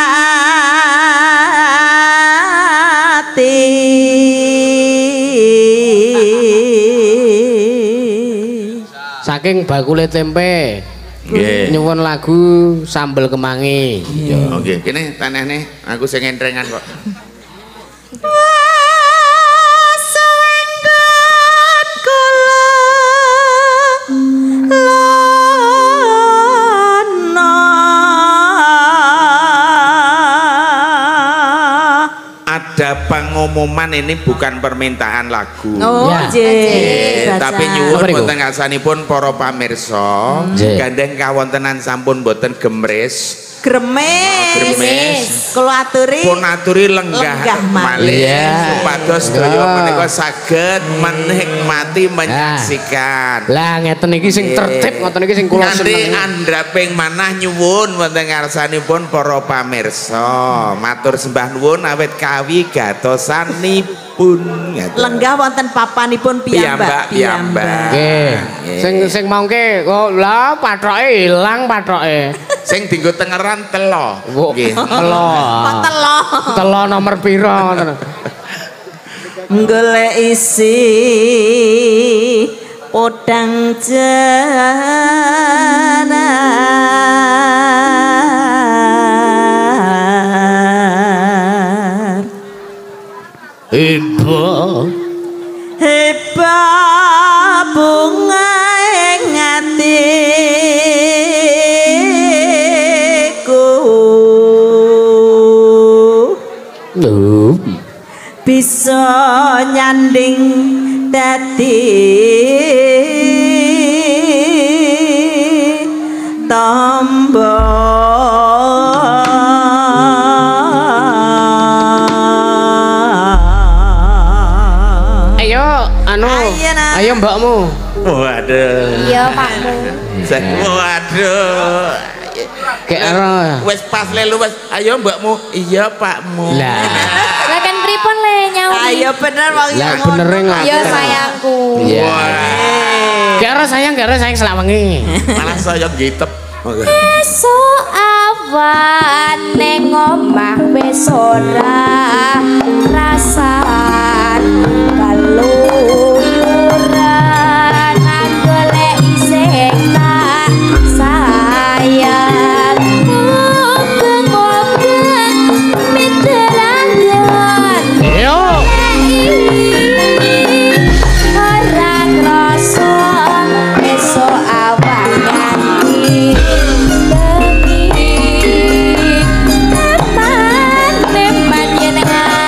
merati. Saking bakule tempe. Nggih. Nyuwun lagu sambel kemangi. Iya, nggih. Kene tanehne aku sing entrengan kok. Ada pengumuman ini bukan permintaan lagu. Oh, Ya. Tapi nyuwun boten ngarsanipun para pamirsa, gandeng kawontenan sampun boten gemres. Gremes. Kula aturi. Pun aturi lenggah malih supados sedaya menika saged menikmati menyaksikan. Lah ngeten iki sing tertib ngoten iki sing kula seneng. Nanti andraping manah nyuwun wonten ngarsanipun para pamirsa. Matur sembah nuwun awet kawigatosanipun. Lenggah wonten papanipun piyambak. Nggih. Sing mangke kok lah pathoke ilang pathoke. Sing dienggo tengeran telo. Nggih. Telo. Telo. Telo nomor piro ngoten. Golek isi podang jana. Heba bunga ing atiku bisa nyanding dadi tombo. Ayo mbakmu. Waduh. Iya pakmu. Waduh. Kayak wes pas lelu wes. Ayo mbakmu. Iya pakmu. Lah. Lah kan pripun le nyawu. Ayo bener wong Lah bener ngono. Iya sayangku. Iya. Kira sayang selawengi. Malah saya gitep. Esuk awan ning omah wis ora rasan kaluluran golek isih tak sayang mungkin miterangan Yo. ora krasa esuk awan ganti teman yen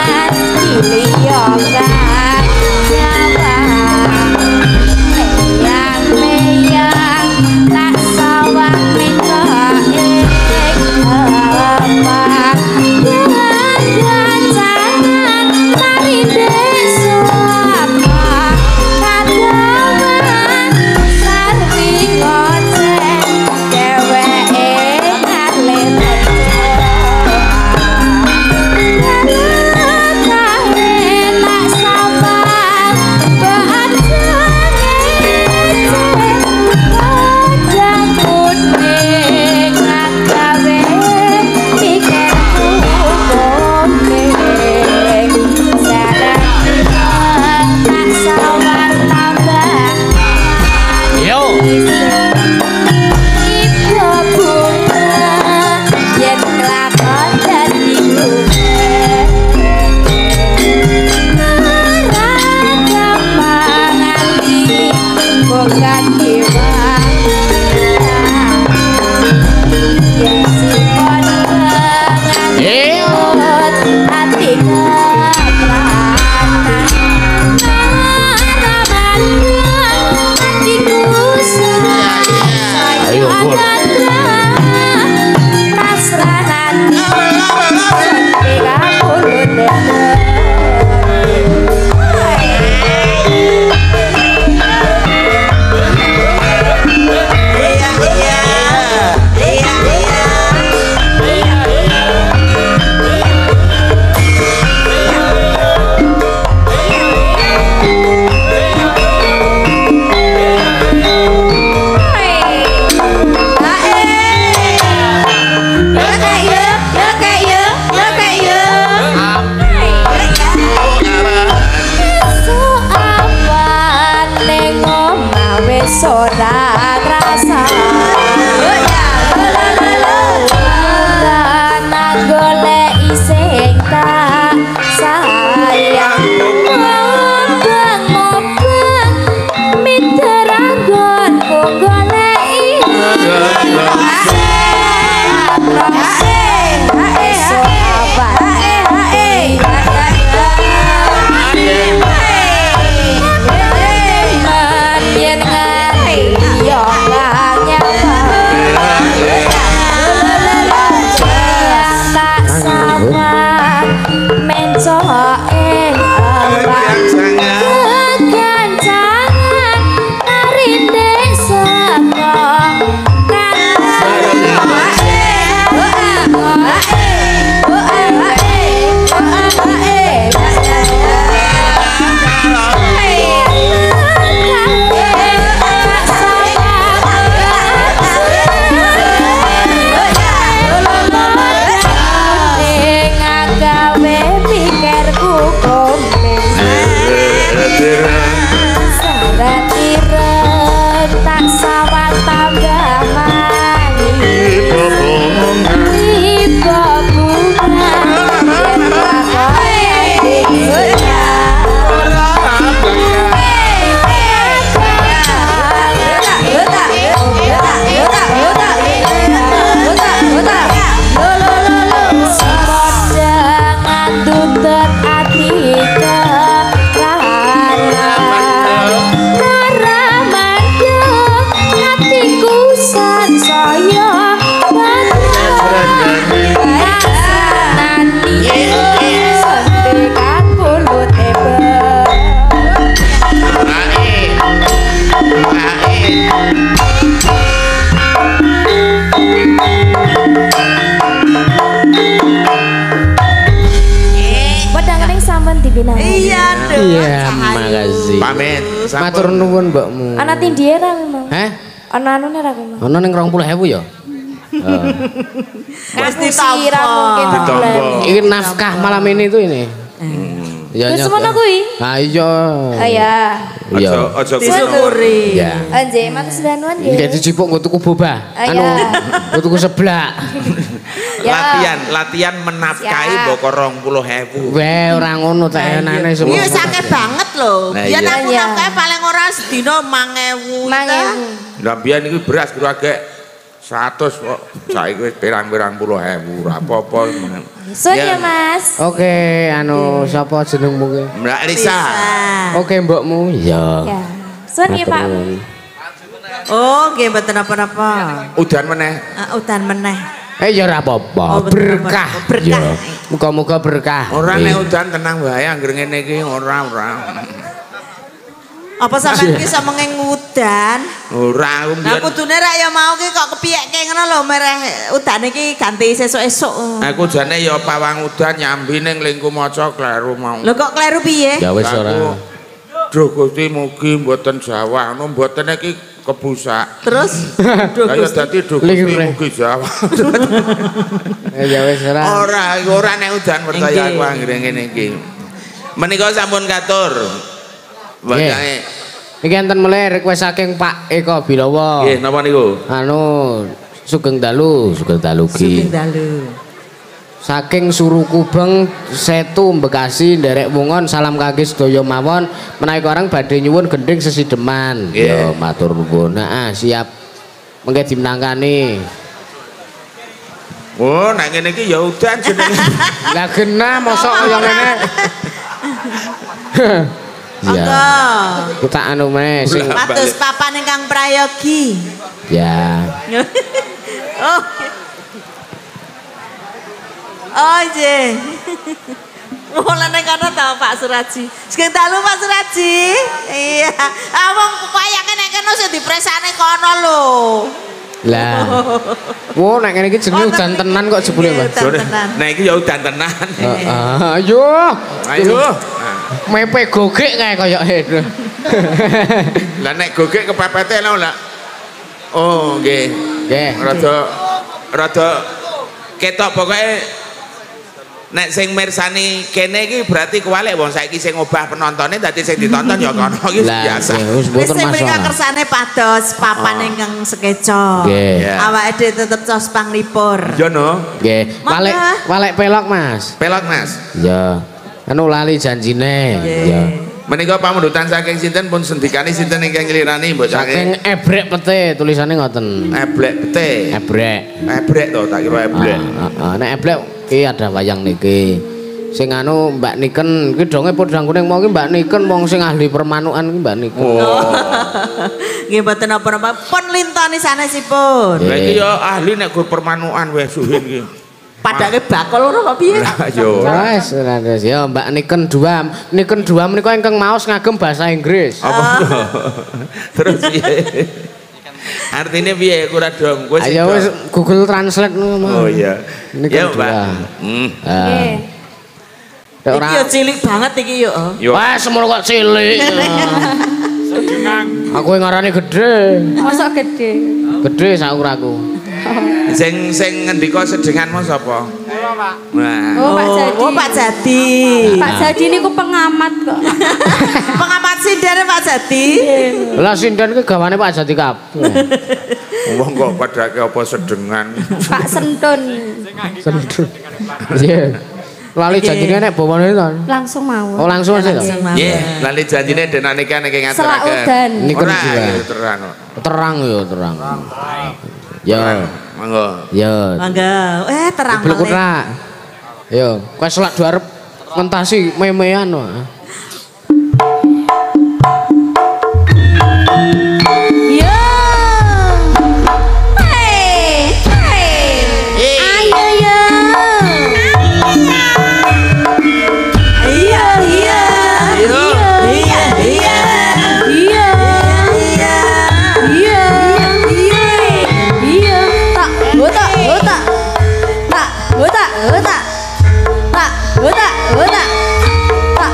sampean dipinangi. Iya, Dok. Iya, makasih. Pamit. Matur nuwun, Mbokmu. Ana tindhihe ra memang? Heh? Ana anune ra memang? Ana ning 20.000 ya? Wis Sira mungkin. Ditompo. Ini nafkah malam ini tuh ini. Ya Wis semono kuwi? Ah iya. Oh ya. Iya. Aja disyukuri. Ya. Nggih, matur sudanuwun nggih. Nggih dicipuk nggo tuku boba. Anu, nggo tuku seblak. Ya. Latihan menafkahi mboko 20.000. Weh, ora ngono tak enane semua. Iya, sakit banget loh. Nah, Ya iya. aku nafkahe paling ora sedina 5.000. 5.000. Lah mbiyen iki beras kira agek 100 kok. Saiki wis pirang-pirang puluh ewu, ora apa-apa. Sun ya, Mas. Oke, anu sapa jenengmu ki? Mbak Lisa. Oke, mbokmu. Iya. Ya. Sun ya, Pak. Oh, nggih mboten apa-apa. Udan meneh. Udan meneh. Ya ora apa-apa. Oh, bener, Berkah. berkah. Ya. Muga-muga berkah. Ora nek udan tenang wae anggere ngene iki ora. Apa sampean ki iso menging udan? Ora aku Nah, mbiyen. kudune rak ya mau ki kok kepiyeke ngono lho mereh udane ki ganti sesuk-esuk. Aku jane ya pawang udan nyambi ning lingku maca kleru mau. Lho kok kleru piye? Ya wis ora. Duh Gusti mugi mboten jawah, anu mboten iki kebusak. Terus Lah ya dadi duh Gusti mugi jawah. Ya wis ora. Ora nek udan percaya aku anggere ngene iki. Menika sampun katur. Wayahe. Iki enten melih request saking Pak Eko Bilawa. Nggih, napa niku? Anu Sugeng Dalu ki. dalu. Saking Suru Kubeng Setu Bekasi nderek wungon salam kaki sedaya mawon menawi orang badhe nyuwun gending sesideman. Ya matur nuwun. Heeh, siap. Mengke dimenangkani. Oh, nek ngene iki ya udan jenenge. Lah genah mosok kaya ngene. Ya. Kita anu meneh sing Patus papan ingkang prayogi. ya. Oh. Oh, nggih. Mulane kono ta Pak Suraji. Sing dalu Pak Suraji. Iya. Ah wong wayange nek kene sing dipresane kono lho. Lah. Wo nek ngene iki jenenge udan tenan kok jebule, Mas. Nah iki ya udan tenan. Ayo. Ayo. Mepe gogek kae koyoke. Lah nek gogek kepepete lho lah. Oh, nggih. Nggih. Rada ketok pokoke nek sing mirsani kene iki berarti kuwalik wong saiki sing ngubah penontonnya dadi sing ditonton ya kono iki biasa. Wis sing mriki kersane pados papan ingkang sekeca. Nggih. Awake dhewe tetep cos panglipur. Iya no. Nggih. Walek pelok, Mas. Pelok, Mas. Ya. Anu lali janjine. Ya. Menika pamundutan saking sinten pun sendikane sinten ingkang nglirani mbok saking ebrek pete tulisannya ngoten. Ebrek pete. Ebrek to tak kira ebrek. Nek ebrek iki ada wayang niki. Sing anu Mbak Niken iki donge podang kuning mau iki Mbak Niken wong sing ahli permanukan iki Mbak Niken. Oh. Nggih mboten napa-napa pun lintoni sanesipun. Lah iki ya ahli nek go permanukan wis suhin iki. Padake bakul ora kok piye? Yo. Wes, ya Mbak Niken 2. Niken 2 menika ingkang maos ngagem bahasa Inggris. Apa? Terus piye? Artinya piye kurang dong? Ayo wis Google Translate ngono. Oh iya. Niken 2. Nggih. Iki yo cilik banget iki yo. Wah, semono kok cilik. Aku ngarani gedhe. Mosok gede. Gedhe sauraku. Sing ngendika sedenganmu sapa? Kula, Pak. Nah. Oh, Pak Jadi. Oh, Pak Jadi. Pak Jadi niku pengamat kok. Pengamat sinden Pak Jadi. Lah sinden ki gawane Pak Jati kabeh. Wong kok padake apa sedengan. Pak Sentun. Sentun. Iya. Lali janjine nek bawane to. Langsung mawon. Oh, langsung aja to. Nggih, lali janjine denane iki nek ngaturaken. Selak udan. Niken Ora, juga. terang. Terang yo, terang. Ya. Monggo. Ya. Mangga. Terang Blekut malih. ra. Yo, kowe selak arep ngentasi memean wae. Yo. Hey, hey. Ayo yo. Iya, iya. Iya. Iya, iya. Iya. Iya. Iya. Iya. Tak, botak, botak. Tak, botak, botak. Tak, botak, botak. Tak,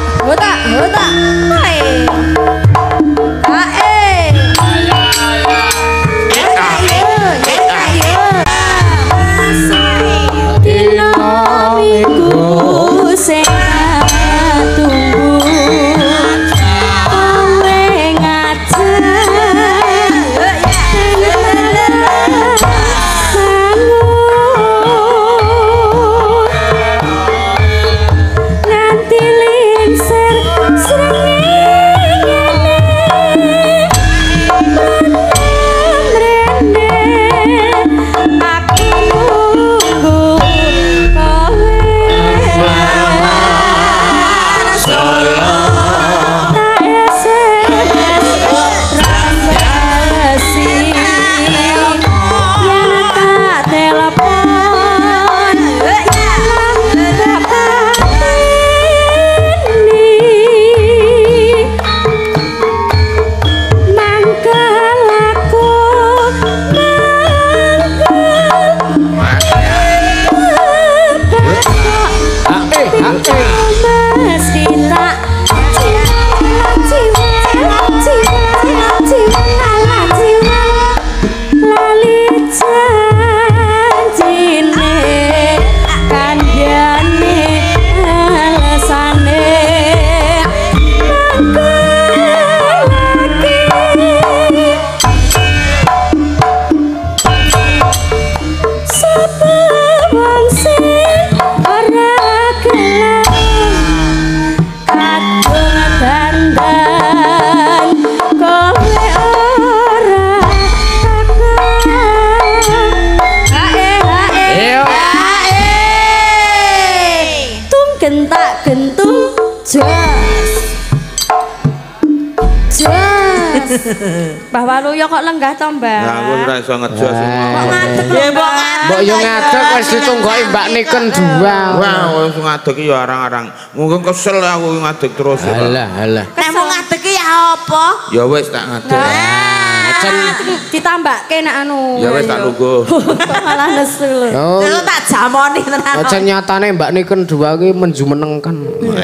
Mbah Waluyo kok lenggah to, Mbah? Nah, aku ora iso ngejos. Kok ngadeg lho, Mbok ngadeg. Mbok yo ngadeg wis ditunggoki Mbak Niken dua. Wah, wis ngadeg ya arang-arang. Mungkin kesel aku ngadeg terus. Alah, alah. Nek mau ngadeg ya apa? Ya wis tak ngadeg. Ditambahke nek anu. Ya wis tak lungguh. Malah nesu lho. Terus tak jamoni tenan. Aja nyatane Mbak Niken dua ki menjumenengkan.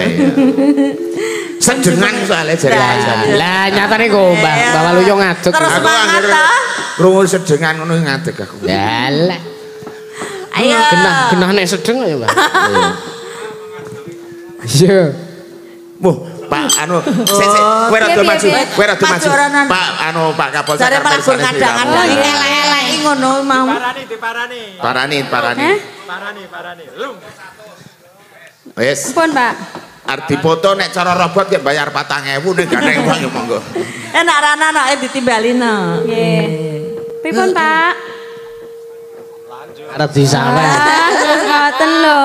Sedengan soalnya jare aja. Lah nyatane kok Mbak Waluyo ngadeg. Terus semangat ta? Krungu sedengan ngono ngadeg aku. Yalah. Ayo. Genah nek sedeng ya, Mbak. Iya. Wah, Pak anu, sik kowe rada maju, kowe rada maju. Pak anu Pak Kapolsek. Jare malah gur ngadang-ngadang elek-elek ngono mau. Parani. Parani. Wis. Pun, Pak. Arti foto nek cara robot ya bayar 4.000 nek gandeng wong ya monggo. Enak rana anake ditimbalino. Nggih. Pripun, Pak? Arep disaweh. Terus ngoten lho.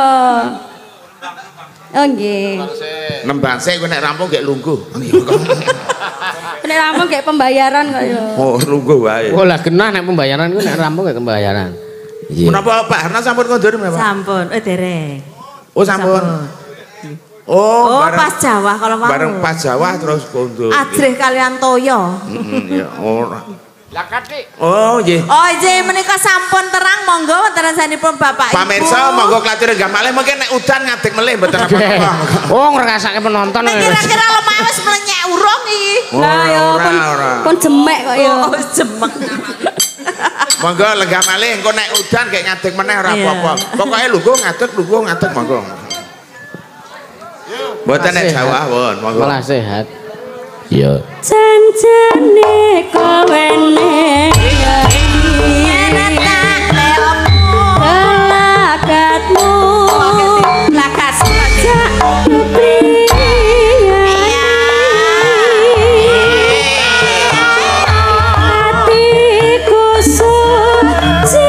Oh nggih. Nembangse kowe nek rampung gek lungguh. Nek rampung kayak pembayaran kok ya. Oh, lungguh wae. Oh lah genah nek pembayaran ku nek rampung gak pembayaran. Iya. Menapa Pak Harna sampun kondur Pak? Sampun, dereng. Oh, sampun. Oh, pas Jawa kalau mau. Bareng pas Jawa terus kondur. Ajrih kalian toyo. Ya ora. Lah Katik. Oh, nggih. Oh, nggih menika sampun terang monggo wonten sanipun Bapak Ibu. Pamirsa monggo klatir enggak malih mungkin nek udan ngadeg melih mboten apa-apa. Oh ngrasake penonton. Kira-kira lemah wis melenyek urung iki. Lah ya pun jemek kok ya. Oh, jemek. Monggo lenggah malih engko nek udan gek ngadeg meneh ora apa-apa. Pokoke lungguh ngadeg monggo. Mboten nek Jawa pun monggo. Malah sehat. Iya. Janjane kowe nek kelakatmu Lakas. hatiku suci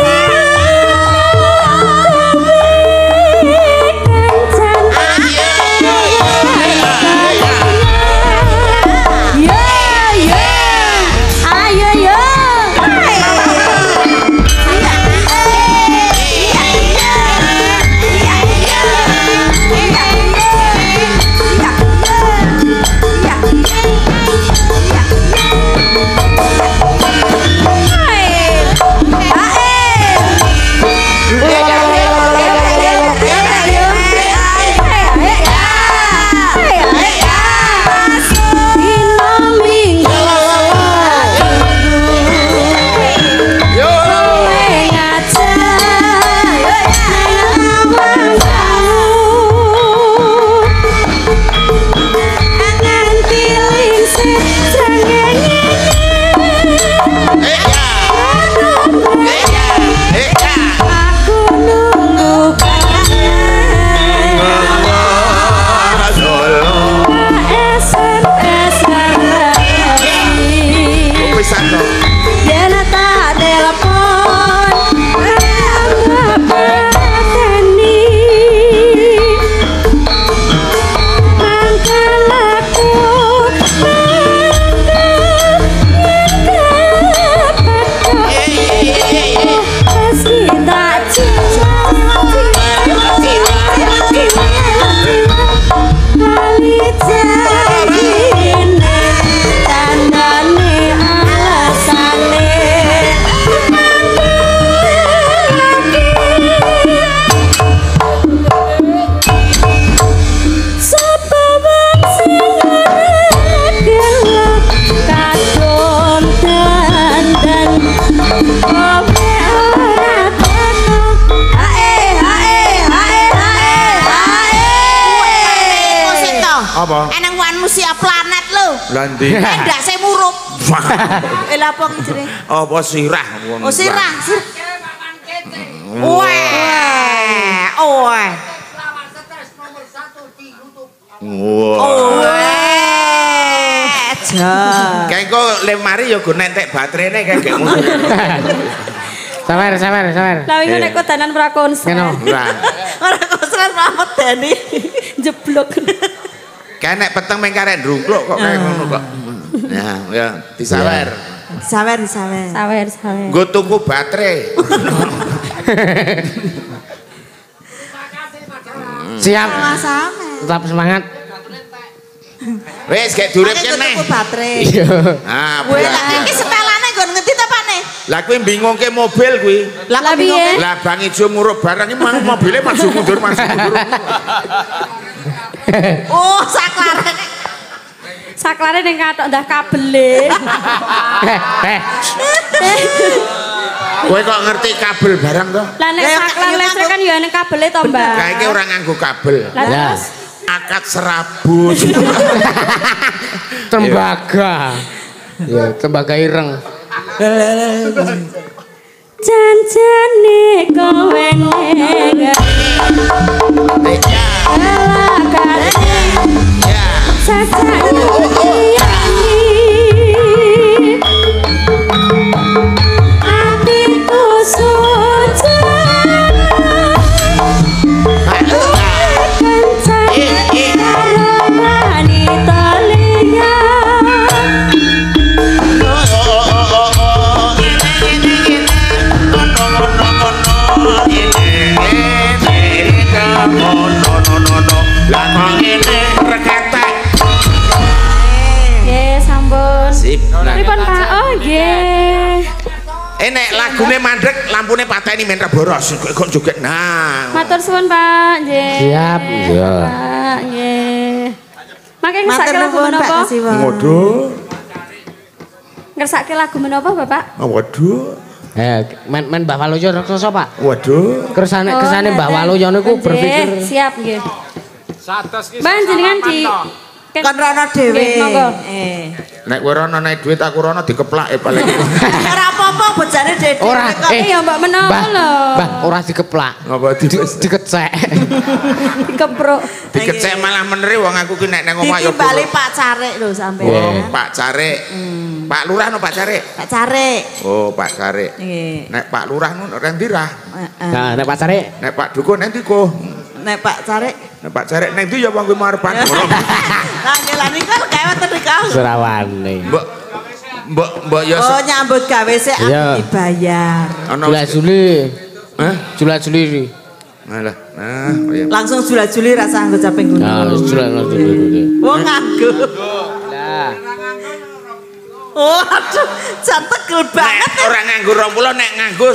Apa? Eneng manusia planet lho. Lah ndi? Ndak saya murup. Lha apa jenenge? Apa sirah? Oh sirah. Wah. Oh. Kayak kok lemari ya gue nentek baterainya kayak ngono. Sabar. Lah wingi nek kodanan prakonser. Ora konser Muhammad Dani Jeblok. Kayak nek peteng meng karek ndrungkluk kok kayak ngono kok. Ya, disawer. Sawer. Sawer. Gue tuku baterai. Siap. Sama-sama. Tetap semangat. Wes kayak durip kene. Tuku baterai. Ah, Kowe lak iki setelane nggon ngendi ta Pakne? Lah kuwi bingungke mobil kuwi. Lah piye? Lah Bang Ijo murup barang iki mobilnya maju mundur. Oh, saklarane. Saklare ning kathok ndah kabele. Kowe kok ngerti kabel barang to? Lah nek saklar listrik kan ya ning kabele to, Mbak. Lah iki ora nganggo kabel. Lah terus Akad serabut. Tembaga. Ya, tembaga ireng. janjane kowe nega. Pripun Pak? Oh nggih. Nek lagune mandek lampune pateni men boros kok joget. Nah. Matur suwun Pak, nggih. Siap, iya. Pak, nggih. Mangke ngersake lagu menapa? Waduh. Ngersake lagu menapa, Bapak? Waduh. Men Mbah Waluyo reksa Pak. Waduh. Kersane Mbah Waluyo niku berpikir siap nggih. Satus ki. Panjenengan di kon rono dhewe. Nek kowe rono nek duit aku rono dikeplake paling. Ora apa-apa bojane dhewe. Ora, ya Mbak menawa lho. Mbah ora dikeplak. Ngapa dikecek. Dikepruk. Dikecek malah meneri wong aku ki nek nang omah ya. Ditimbali Pak Carik lho sampean. Oh, Pak Carik. Pak Lurah no Pak Carik? Pak Carik. Oh, Pak Carik. Nggih. Nek Pak Lurah no rendi ra? Nah, nek Pak Carik. Nek Pak Dukun endi ko? Nek Pak Carik. Nek Pak Carik nek ndi ya wong kuwi marepan ngono. Lah ngelan iki kan gawe wonten nikah. Serawane. Mbok ya Oh nyambut gawe sik dibayar. Jula-juli. Hah? Jula-juli. Alah. Nah, langsung jula-juli rasa anggo caping gunung. Nah, jula-juli. Wong nganggo. Lah. Oh, aduh, jan tegel banget. Ora nganggo 20 nek nganggo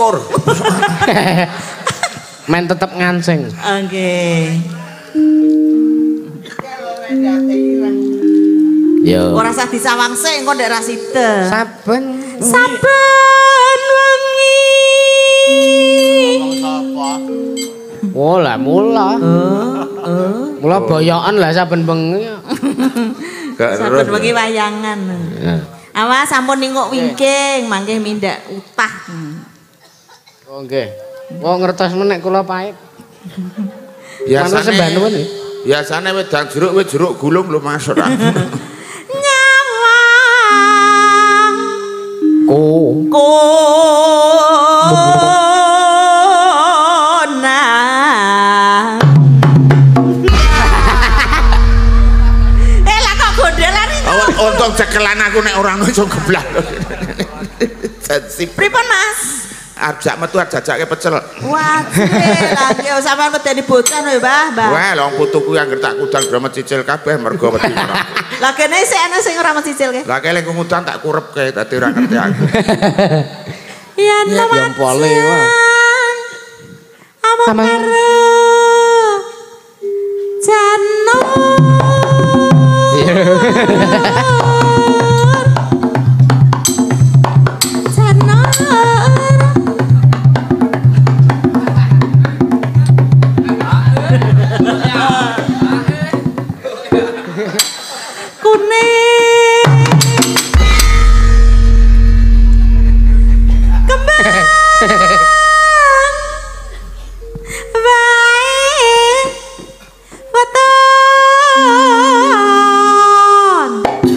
21. Men tetep ngancing. Nggih. Yo. Ora usah disawangse engko ndek ra sida. Saben wengi. Oh lah mula. Mula boyokan lah saben bengi. Saben wengi wayangan. Awas sampun ninguk wingking, mangke mindak utah. Oh nggih. Wong ngertos menek kula pahit. Biasane sembanun iki. Biasane wedang jeruk wis jeruk gulung lho Mas ora. Lah kok gondelan iki. Untung cekelan aku nek ora iso geblak. Sensip. Pripun Mas? Ajak metu jajake pecel. Wah, lagi sampean medeni bocah lho, Mbah. Wah, lha putuku yang tak kudang drama cicil kabeh mergo wedi ora. Lah kene isih ana sing ora mencicil ke? Lah kene ngutang tak kurepke dadi ora ngerti aku. Yen Jompole wae. Amang karo Jano. Kuning. Kembang. Baik. Weton.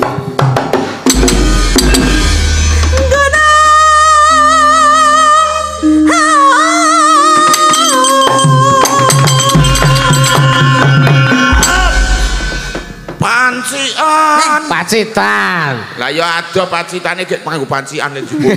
Pancian. Pacitan. Lah ya ada pacitane gek nganggo pancian lek jupuk.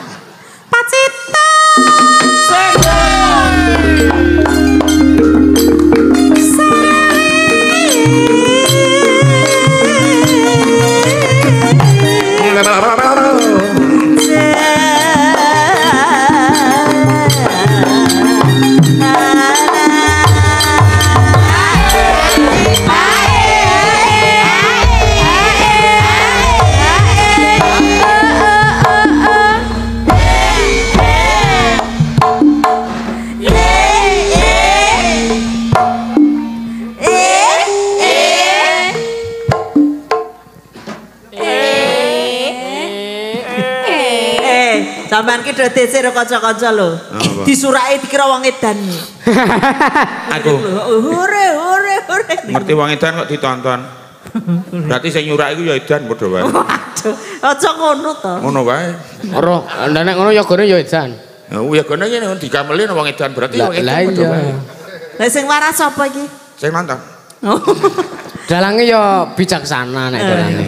Sampeyan ki do dhisik karo kanca-kanca lho. Disurake dikira wong edan. Aku. Hore. Ngerti wong edan kok ditonton. Berarti sing nyurak iku ya edan padha wae. Waduh, aja ngono to. Ngono wae. Ora, nek ngono ya gone ya edan. Ya gone ngene dikameli wong edan berarti wong edan padha wae. Lah sing waras sapa iki? Sing nonton. Dalange ya bijaksana nek dalange.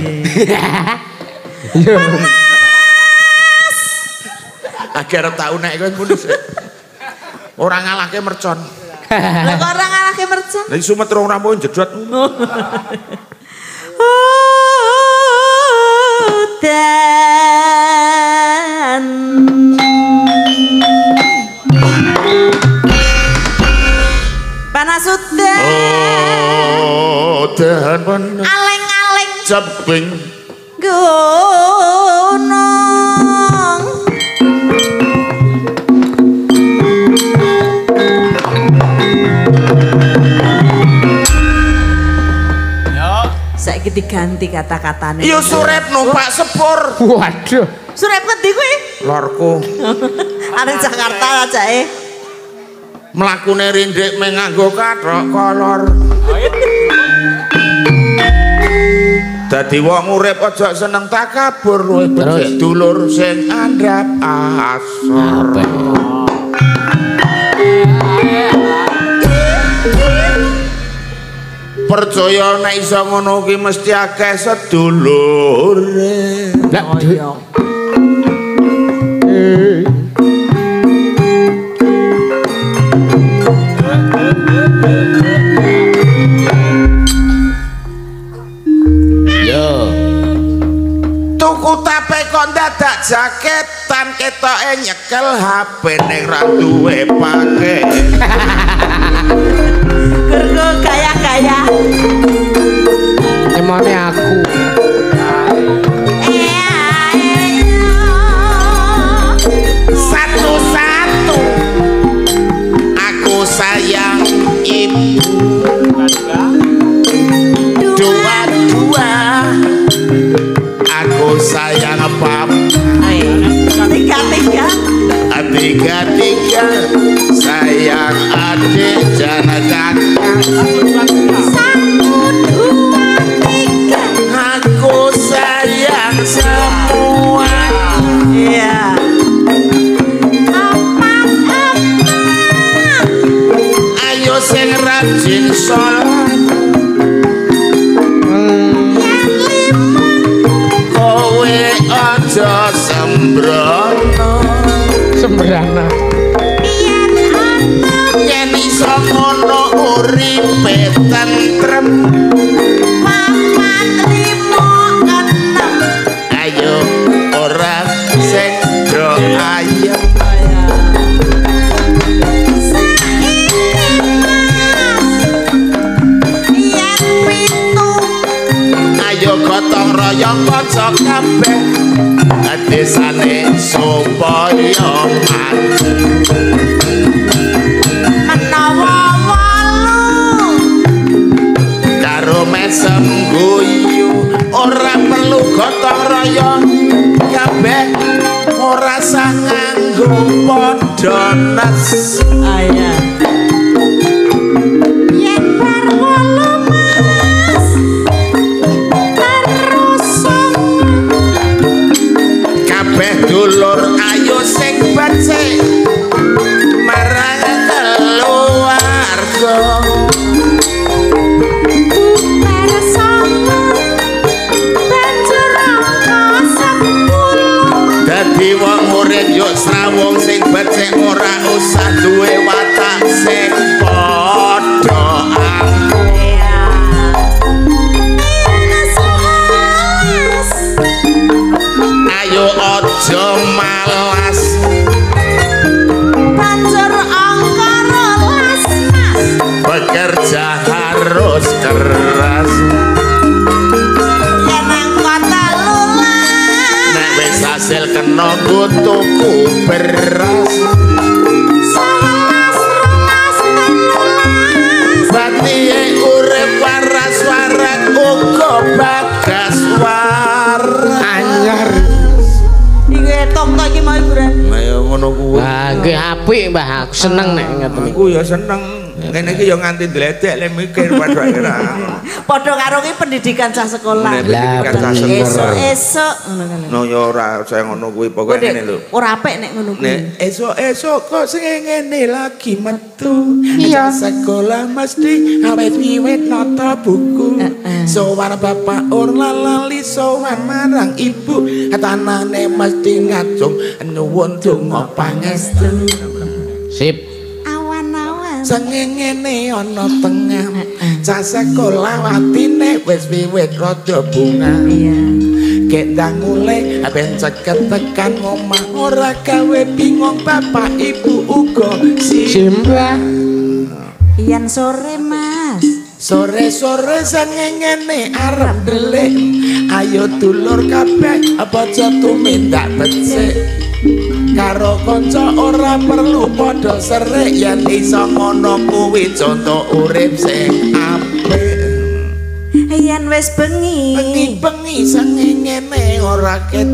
Agar tau nek kowe ngono sik. Ora ngalahke mercon. Lah kok ora ngalahke mercon? Lah sumet rong rampo jedot. Dan panas udan. Oh, dan panas. Aleng-aleng Ceping gunung. Saiki diganti kata-katane. yo surep numpak sepur. Waduh. Surep ngendi kuwi? Lorku. Arek Jakarta ajake. Mlakune rindik menganggo kathok kolor. Dadi wong urip aja seneng takabur luwih becik dulur sing andhap asor. Percaya nek iso ngono kuwi mesti akeh sedulure. Lah tuku tape kok dadak jaketan ketoke nyekel HP ning ra duwe paket. Gergo gaya-gaya. emane aku. Satu-satu aku sayang ibu. Dua-dua aku sayang pap. Tiga-tiga. Tiga-tiga sayang adik jana kakak. Satu, dua, tiga. Aku sayang semua. Iya. Empat. Ayo sing rajin sholat. Yang lima. Kowe aja sembrono. Sembrana. Yang enam. Yen iso ngono uripe tentrem. Papat, lima, enam. Ayo ora sing do ayem. Yang pitu. Ayo gotong royong kanca kabeh. Desane supaya maju. Menawa walu. Karo mesem kaya kabeh ora sah nganggo padha nes. Aya. Yen bar wolu mas terusung kabeh dulur ayo sing becik marang keluarga. Dadi wong urip yo srawung sing becik ora usah duwe watak sing padha ayo aja malas banjur angka rolas mas bekerja harus keras. Hasil kena tuku beras batihe urip waras-waras uga bagas waras anyar iki tok iki mau hiburan ayo ngono kuwi wah nggih apik Mbah aku seneng nek ngoten aku ya seneng ngene iki ya nganti ndledek le mikir padha kira padha karo ki pendidikan cah sekolah lah esuk ngono kan no ya ora saya ngono kuwi pokoke ngene lho ora apik nek ngono kuwi nek esuk-esuk kok sing ngene lagi metu iya sekolah mesti awet wiwit nata buku sowan bapak ora lali sowan marang ibu tanane mesti ngacung nyuwun donga pangestu sip sengengene ana tengah cah sekolah watine wis wiwit rada bunga kek ndang mulai ben ceket tekan omah ora gawe bingung bapak ibu uga simbah yen sore mas sore-sore sengengene arep delik ayo dulur kabeh apa aja tumindak becik karo kanca ora perlu padha serik yen iso ngono kuwi contoh urip sing apik yen wis bengi sengengene ora ket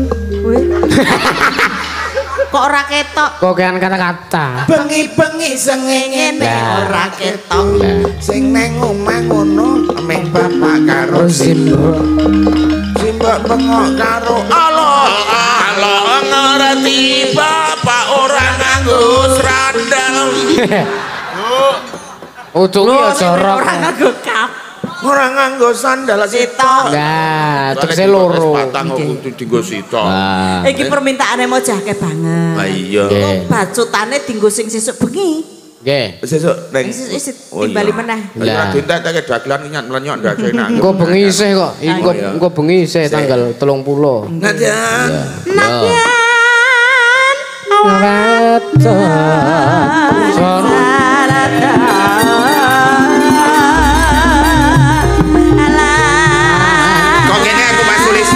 kok ora ketok kok kean kata-kata bengi sengengene ora ketok sing nang omah ngono meh bapak karo simbok bengok karo Allah ngerti bapak ora nganggo srandal utung ya jorok ora nganggo kap ora nganggo sandal sitok nah tegese loro patang kudu dienggo sitok iki permintaane mojahke banget lah iya bacutane dienggo sing sesuk bengi nggih sesuk ning timbali meneh lah dintek-tek dagelan nyat mlenyok ndase nang engko bengi isih kok engko bengi isih tanggal 30 nadyan kok ngene aku Mas Sulis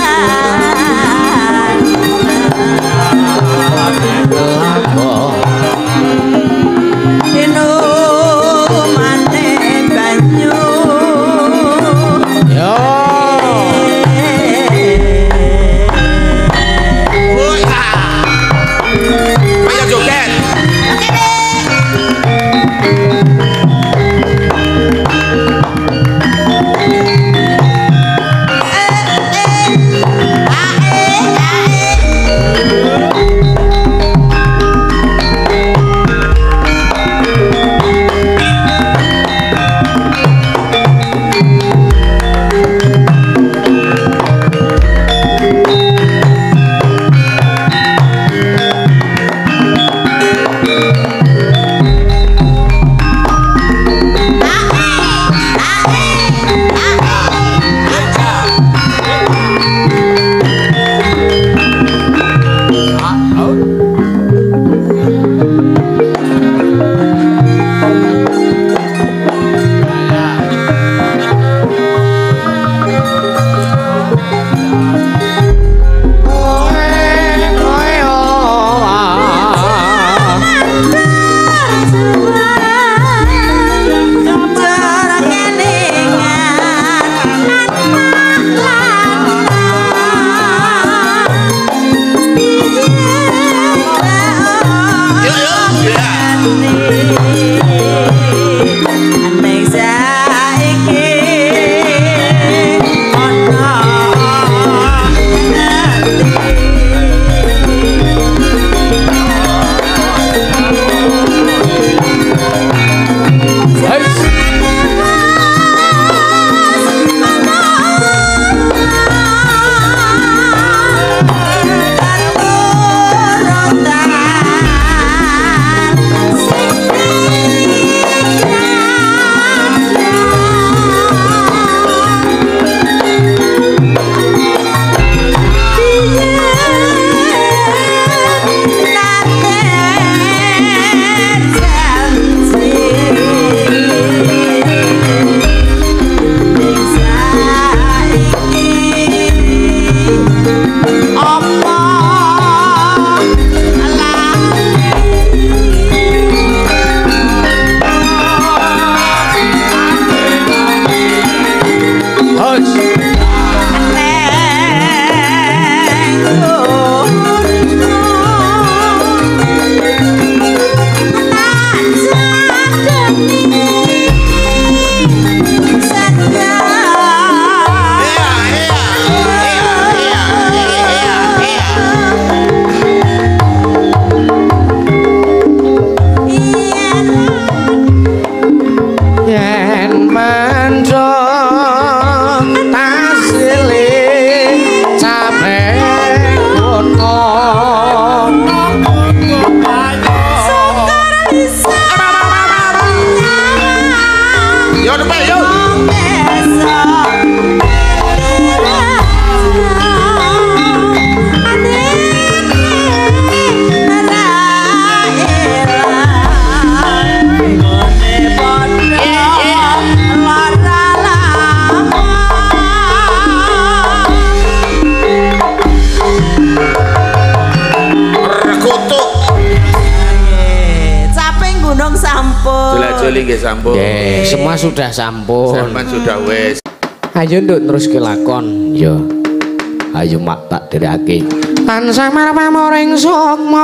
nggih sampun. Nggih, semua sudah sampun. Sampeyan sudah wis. Ayo nduk terus kelakon. Yo. Ayo mak tak derake. Tansah marpamoring sukma.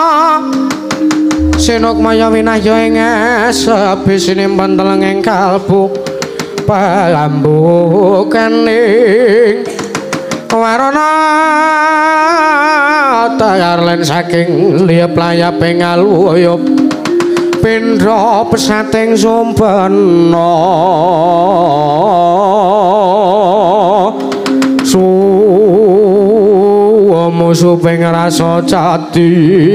Sinukmaya winahya ing sabisining teleng ing kalbu. Palambukaning warana tayarlen saking liya playaping aluyup pindha pesating sumpena sumusuping rasa cati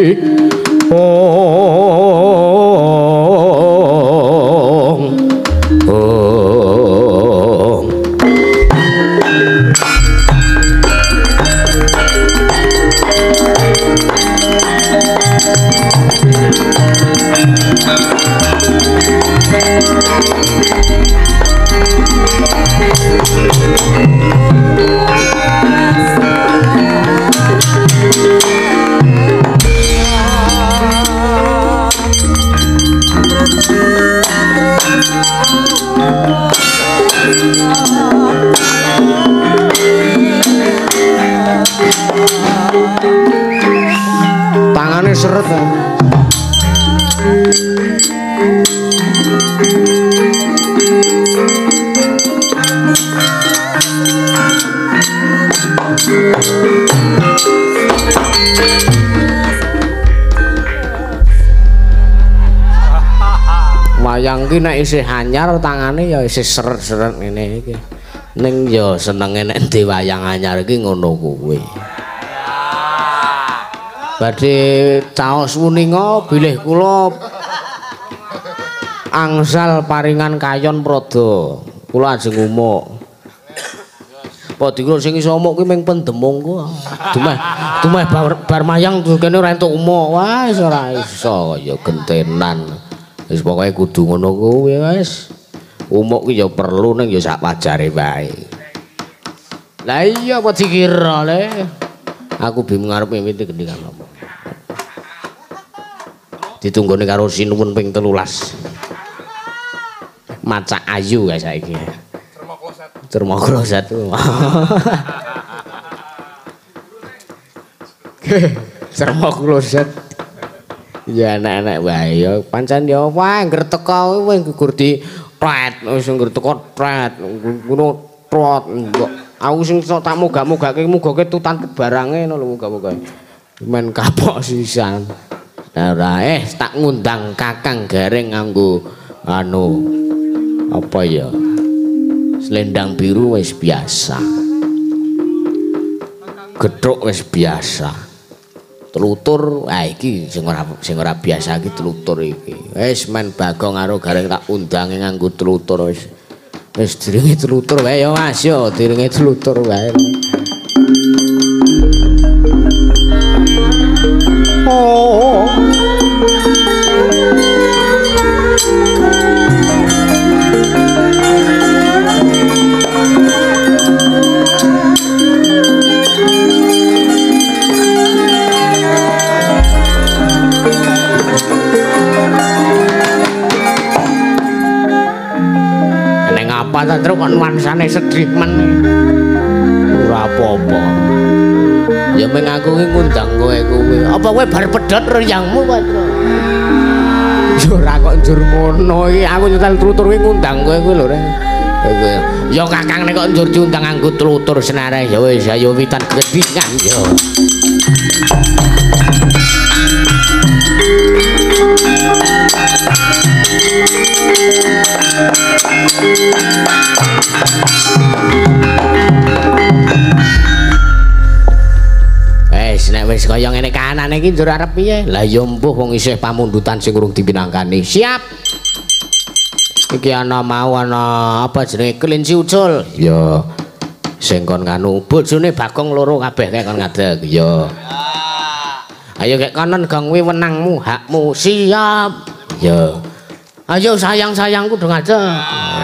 tangane seret. Wayang ki nek isih anyar tangane ya isih seret-seret ngene iki. Ning ya senenge nek ndi wayang anyar iki ngono kuwi. Badhe caos wuninga bilih kula angsal paringan kayon prada. Kula ajeng umuk. Padi kula sing iso umuk ki ming pendemung ku. Dumeh bar mayang kene ora entuk umuk. Wah wis ora iso ya gentenan. Wis pokoke kudu ngono kuwi wis. Umuk ki ya perlu ning ya sak wajare wae. Lah iya apa dikira le? Aku bingung arep mimiti gendingan apa. Ditunggone karo sinuwun ping 13. Macak ayu kae saiki. Cermokroset. Cermokroset. Ya enak-enak wae ya pancen ya wae ngger teko kowe gugur di pret wis ngger teko pret ngono trot aku sing tak moga-mogake muga tutan barange ngono lho muga-moga men kapok sisan. Ora tak ngundang Kakang Gareng nganggo anu apa ya selendang biru wis biasa, gethuk wis biasa, telutur iki sing ora biasa iki telutur iki wis men Bagong karo Gareng tak undange nganggo telutur wis diringe telutur wae ya Mas yo diringe telutur wae. Oh apa ta terus kon wansane sedhik men ora apa-apa ya meng aku ki ngundang kowe kuwi apa kowe bar pedhot reyangmu kok yo ora kok njur ngono iki aku nyetel trutur kuwi ngundang kowe kuwi lho rek ya kakang nek kok njur diundang nganggo trutur senare ya wis ayo witan gedhingan yo. Nek wis kaya ngene kanane iki njur arep piye? Lah ya mbuh wong isih pamundutan sing urung dipinangkani. Siap. Iki ana mau ana apa jenenge kelinci ucul. Ya sing kon nganu bojone Bagong loro kabeh kek kon ngadeg. Ya. Ayo kek konon gong kuwi wenangmu, hakmu. Siap. Ya. Ayo sayang-sayangku dong aja.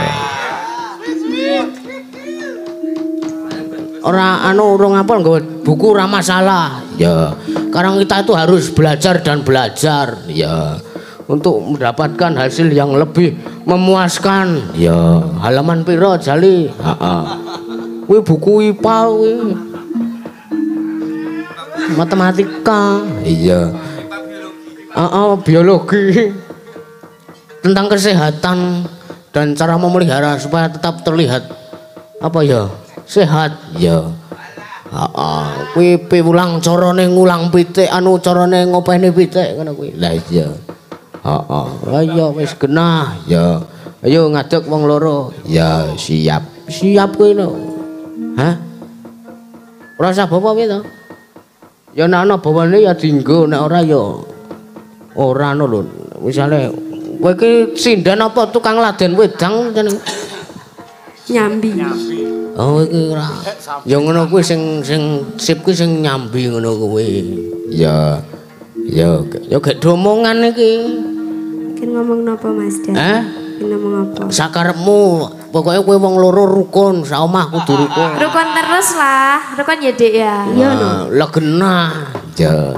Ora urung apal nggawa buku ora masalah. Ya, sekarang kita itu harus belajar dan belajar. Ya. untuk mendapatkan hasil yang lebih memuaskan. Ya, halaman piro Jali? Heeh. Kuwi buku IPA kuwi. Matematika. Iya. Biologi. Tentang kesehatan dan cara memelihara supaya tetap terlihat apa ya? Sehat. Ya. Kuwi piwulang carane ngulang pitik anu carane ngopeni pitik ngono kuwi. Lah iya. Ayo wis genah ya. Ayo ngadeg wong loro. Ya siap. Siap kuwi no. Hah? Ora usah bawa piye to? Ya nek ana bawane ya dienggo nek ora ya ora no lho. Misale kowe iki sindan apa tukang laden wedang jeneng? Nyambi. Oh iki ora. Ya ngono kuwi sing sip kuwi sing nyambi ngono kuwi. Ya gek domongan iki. Mungkin ngomong napa Mas Dan? Ngomong apa? Sakarepmu, pokoknya kowe wong loro rukun, saomah kudu rukun. Rukun terus lah, rukun ya Dek ya. Iya no. Lah genah. Ya.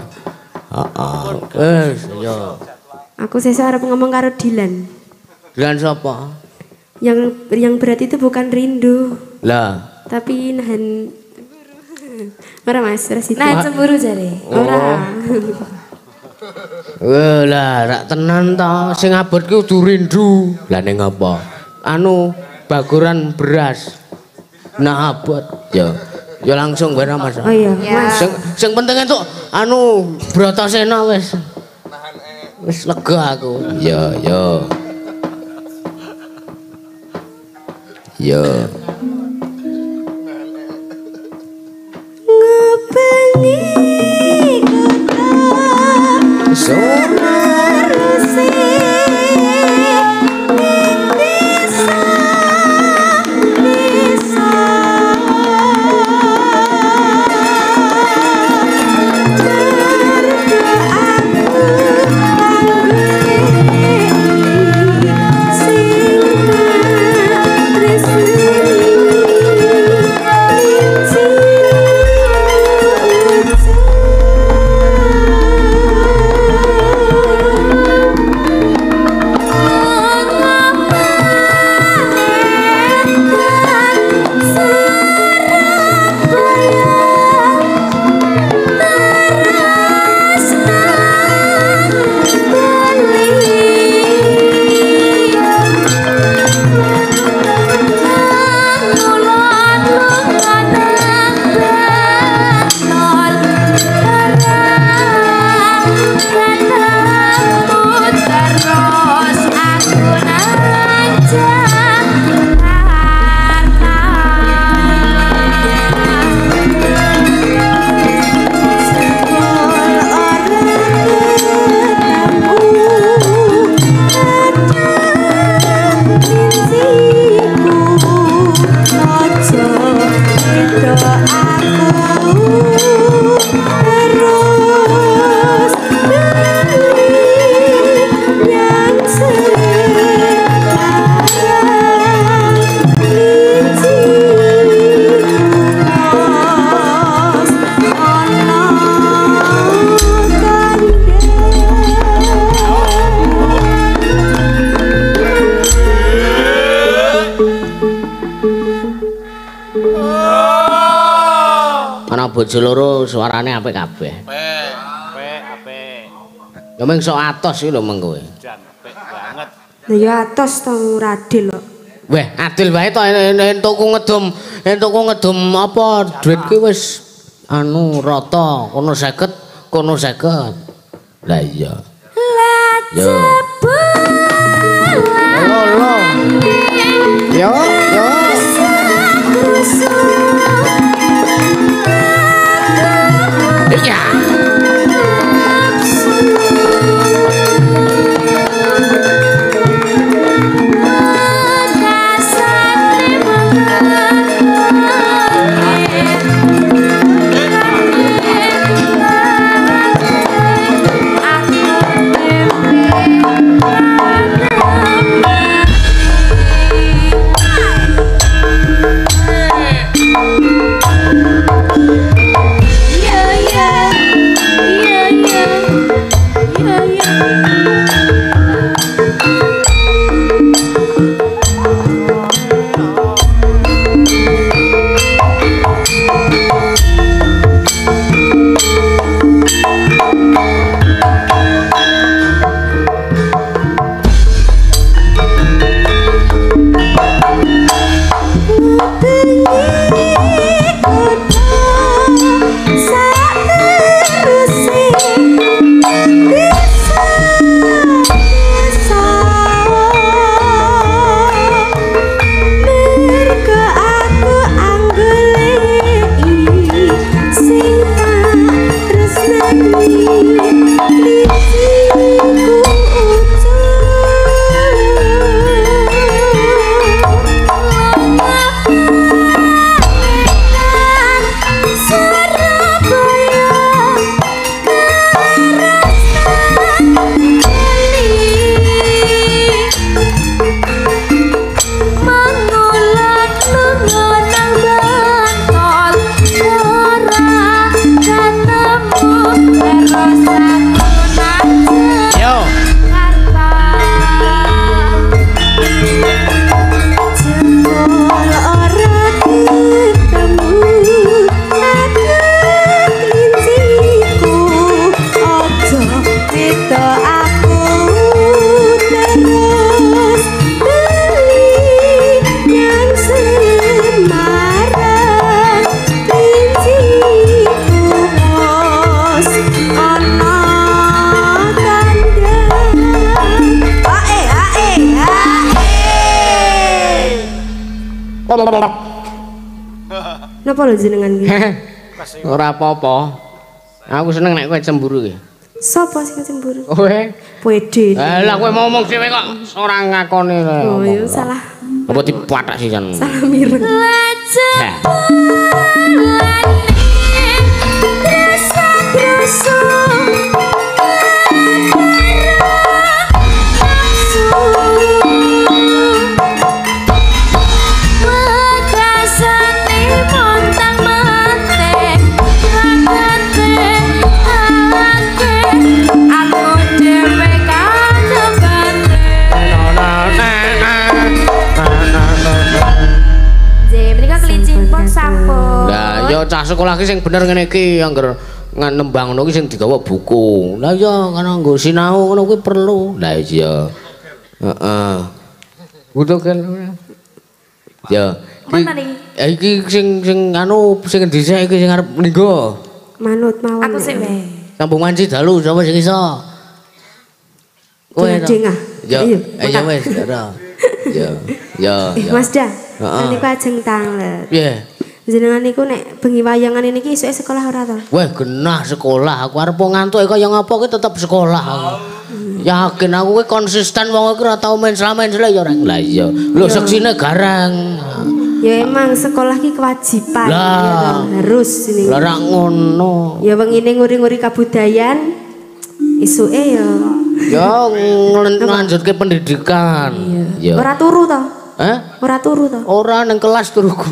Wes, ya. Aku sesuk arep ngomong karo Dilan. Dilan sapa? Yang berat itu bukan rindu. Lah, Tapi nahan Ora Mas, ora situ. Nahan cemburu jare. Ora. lah rak tenan to, sing abot ki kudu rindu. Lah ning apa? Anu baguran beras. Nah abot. Ya langsung wae Mas. Oh iya, Mas. Sing penting entuk anu Bratasena wis. Wis lega aku. Ya. Ngepengi kota Sumarusi desa bojo loro suarane apik kabeh. Apik. Ya mung sok atos iki lho meng kowe. Apik banget. Lah ya atos to radil kok. Weh, adil wae to entukku ngedum apa duit ki wis anu rata kono 50 kono 50. Lah iya. Yo. Yo. Iya. Napa lho jenengan iki? Ora apa-apa. Aku seneng nek kowe cemburu ki. Sapa sing cemburu? Kowe. Pede. Lah kowe ngomong dhewe kok ora ngakoni. Oh, ya salah. Apa dipathak sisan? Salah mireng. Ya cah sekolah ki sing bener ngene iki angger nembang ngono ki sing digawa buku. Lah ya kana nggo sinau ngono kuwi perlu. Lah iya. Heeh. Butuh kan. Ya. Iki sing anu sing dhisik iki sing arep ninggo. Manut mawon. Aku sik wae. Kampung Manci dalu sapa sing iso? Kowe to. Ya, ya wis, ora. Ya. Ya. Mas Da. Niku ajeng tanglet. Piye? Jenengan niku nek bengi wayangan niki esuk sekolah ora to? Wah, genah sekolah. Aku arep ngantuk kaya ngapa ki tetep sekolah aku. Yakin aku ki konsisten wong iki ora tau mensela-mensela ya ora. Lah iya. Lho seksine garang. Ya emang sekolah ki kewajiban ya harus ini. Lah ora ngono. Ya wengine nguri-nguri kabudayan isuke ya nglanjutke pendidikan. Ya. Ora turu to? Ora turu to? Ora nang kelas turuku.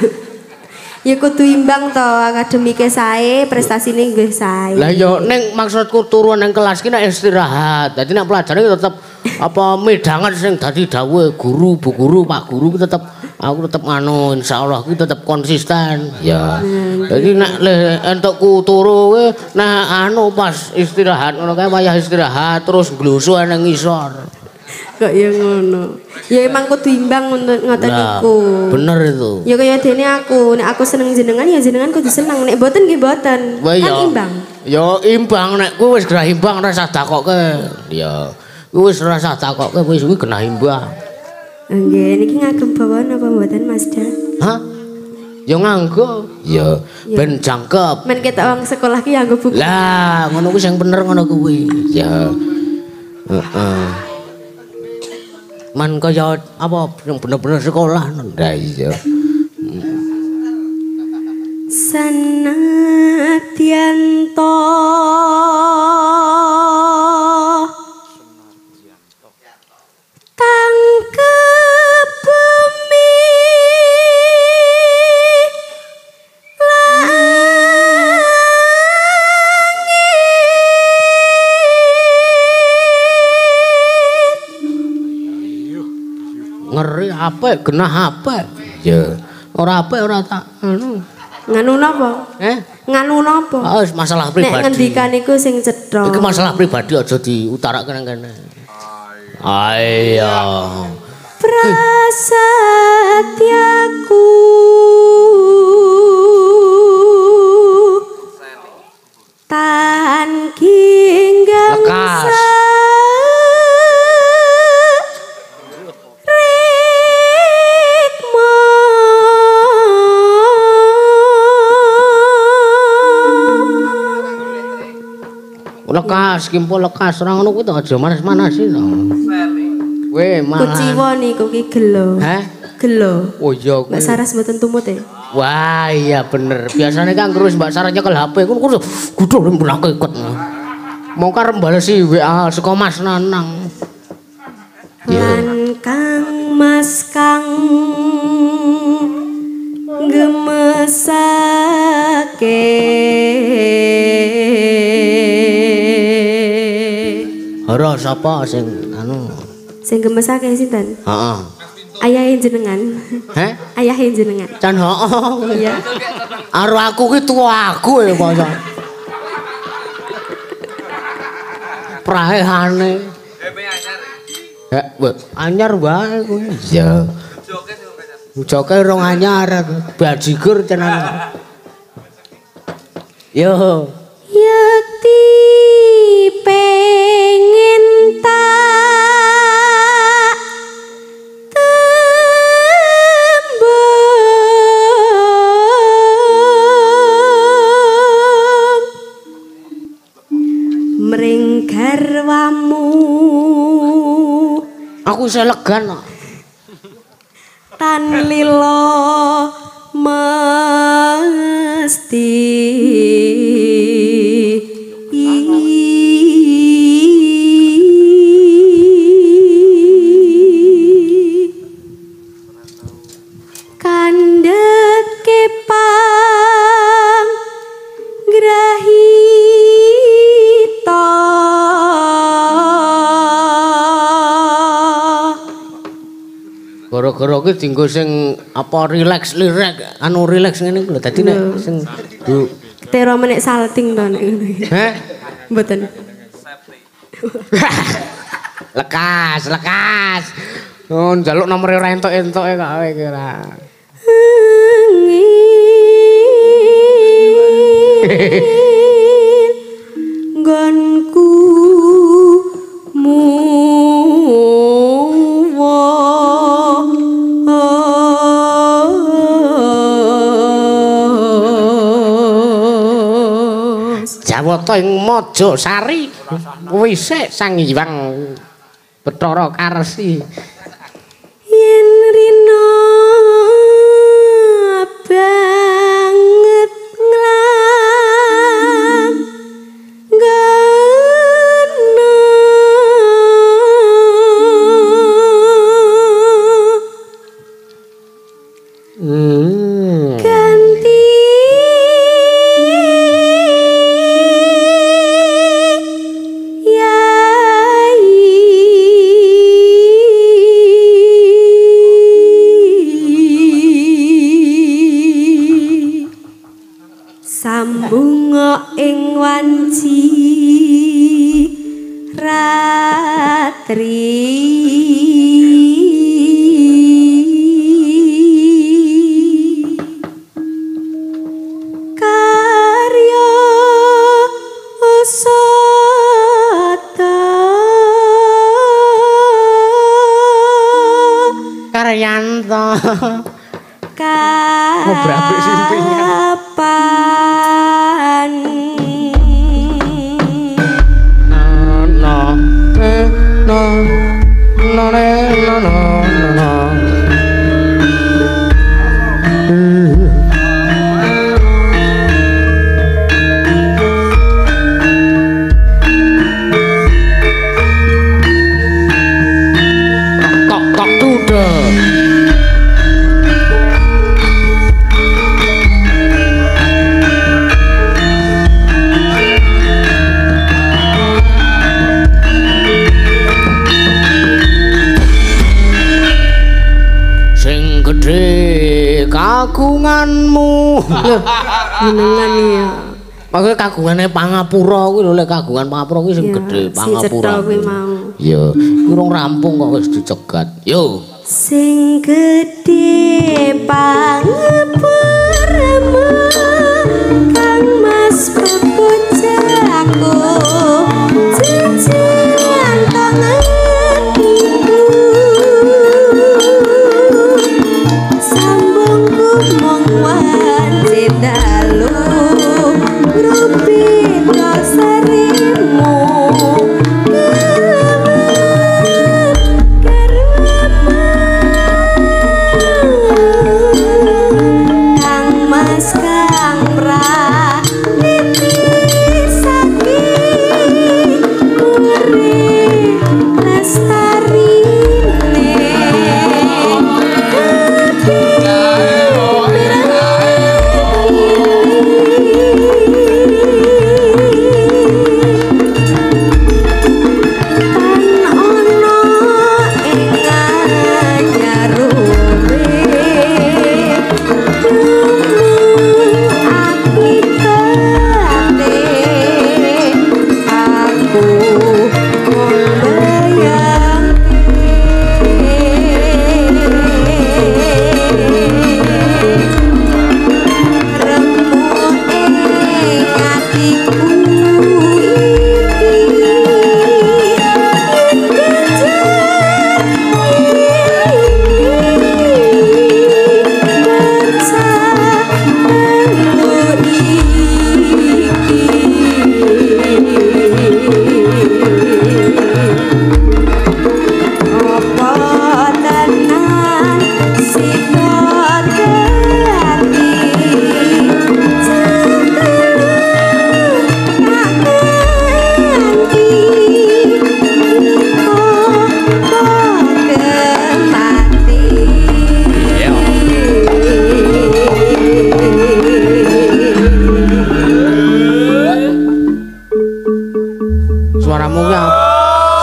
Ya kudu imbang to, akademike sae, prestasine nggih sae. Lah ya ning maksudku turu nang kelas ki nek istirahat. Dadi nek pelajaran tetep apa medangan sing dadi dawuhe guru, Bu Guru, Pak Guru ki tetep aku tetep anu insyaallah ki tetep konsisten. Ya. Dadi nek entukku turu ki nek anu pas istirahat ngono kae wayah istirahat terus nglusu nang ngisor. Kok ya ngono. Ya emang kudu imbang ngoten niku. Bener itu. Ya kaya dene aku, nek aku seneng jenengan ya jenengan kudu seneng, nek mboten nggih mboten. Kan imbang. Ya imbang nek kuwi wis gerah imbang ora usah takokke. Ya. Kuwi wis ora usah takokke wis kuwi genah imbang. Nggih, niki ngagem bawaan apa mboten Mas Da? Hah? Ya nganggo. Ya ben jangkep. Men ketok wong sekolah ki nganggo buku. Lah, ngono kuwi sing bener ngono kuwi. Ya. Heeh. Man kaya apa yang bener-bener sekolah ndak iya. Sanadyanto tangkep bumi ngeri apa genah apa ya ora apa ora tak anu nganu napa nganu napa masalah pribadi nek ngendikan iku sing cetha iki masalah pribadi aja diutarake nang kene ayo prasetyaku tan kinggam lekas kimpo lekas ora ngono kuwi to aja manas-manasi to. Kowe malah kuciwa niku ki gelo. Gelo. Oh iya Mbak Saras mboten tumut e. Wah iya bener. Biasane kan terus Mbak Saras nyekel HP kudu gudul mbulake ikut. Mongkar mbalesi WA saka Mas Nanang. Lan Kang Mas Kang gemesake Ora sapa sing anu? Sing gemesake sinten? Heeh. Ayahe jenengan. Ayahe jenengan. Can heeh. Iya. Karo aku ki tuwa aku ya basa. Praehane. Anyar wae kuwi. Iya. Joke rong anyar, bajigur tenan. Yo. Yakti pengen tak tembus aku selegan kok. Tan lilo mesti kandhet kepang grahita gara-gara kuwi dienggo sing apa rileks anu rileks ngene lho dadi nek sing tero menek salting to nek ngono iki. Heh Mboten. lekas. Oh, njaluk nomere ora entuk-entuke kok kowe iki ora. Nggonku Jawata ing Majasari wisik Sang Hyang Bathara Karsi. yen rina banget nglang gana ganti sambunga ing wanci ratri karya sata Karyanto ngobrabik simpingnya kapan Tok duda. Sing gedhe kagunganmu. jenengan ya Maksudnya kagungane Pangapura kuwi lho, lek kagungan Pangapura kuwi sing gedhe Pangapura. kuwi mau Iya, urung rampung kok wis dicegat. Yo. sing gedhe pangapuramu kang mas pepujaku jejeran tangetiku sambungku mong wanci dalu rupita sarimu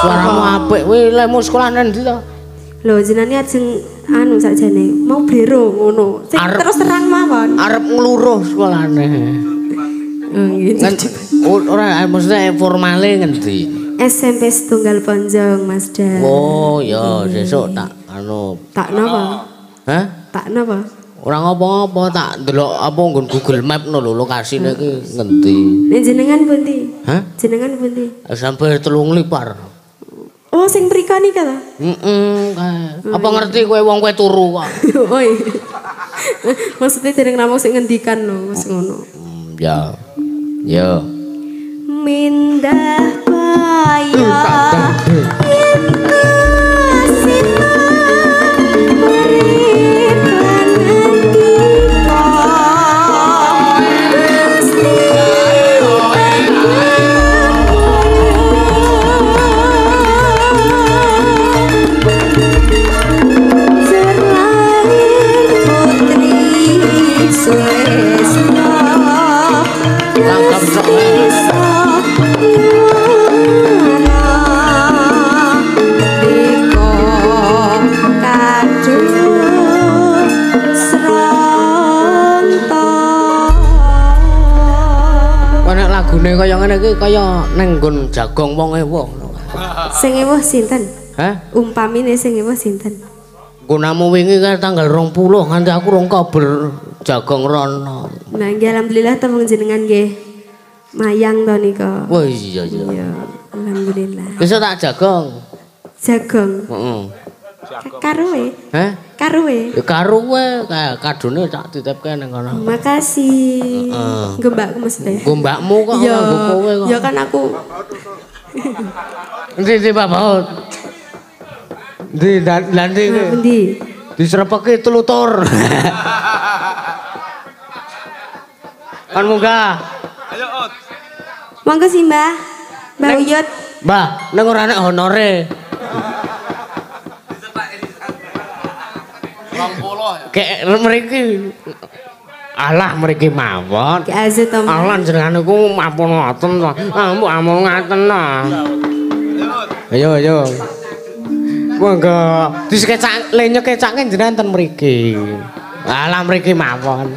Suaramu apik kuwi lemu sekolah nang ndi to? Lho jenenge ajeng anu sakjane mau blero ngono. Sing terus terang mawon. Arep ngluruh sekolahane. Ora maksudnya formale ngendi? SMP Setunggal Ponjong Mas Dan. Oh ya sesuk tak anu. Tak napa? Hah? Tak napa? Ora ngopo-ngopo tak ndelok apa nggon Google Map no lho lokasine iki ngendi. Nek jenengan pundi? Hah? Jenengan pundi? Sampai 3 lipar. Oh sing mriko nika ta? Apa ngerti kowe wong kowe turu kok. Oh iya. Maksudnya dereng namung sing ngendikan lho wis ngono. Ya. Ya. Mindah paya lagune kaya ngene iki kaya nang nggon jagong wong ewo. Sing ewo sinten? Hah? Umpamine sing ewo sinten? Gunamu wingi kan tanggal 20 nganti aku rong kabar jagong rono. Nah, alhamdulillah temung jenengan nggih mayang to nika. Wah iya iya. Iya, alhamdulillah. Besok tak jagong. Jagong. Heeh. Karuwe. Hah? Karuwe. Ya karo kowe kadone tak titipke nang kono. Makasih. Nggo mbakku mesti. Nggo mbakmu kok nggo kowe kok. Ya kan aku. Endi Pak Baut? Endi nanti Endi? Diserepeki telutur. Kan munggah. Ayo Ot. Monggo sih, Mbah. Mbah Uyut. Mbah, ning ora nek honore. Kayak mriki alah mriki mawon. Ki azet to. Allah jenengan niku mampun ngoten to. Mbok amung ngaten to. Ayo ayo. Monggo diskecak lenyek kecake jenengan ten mriki. Alah mriki mawon.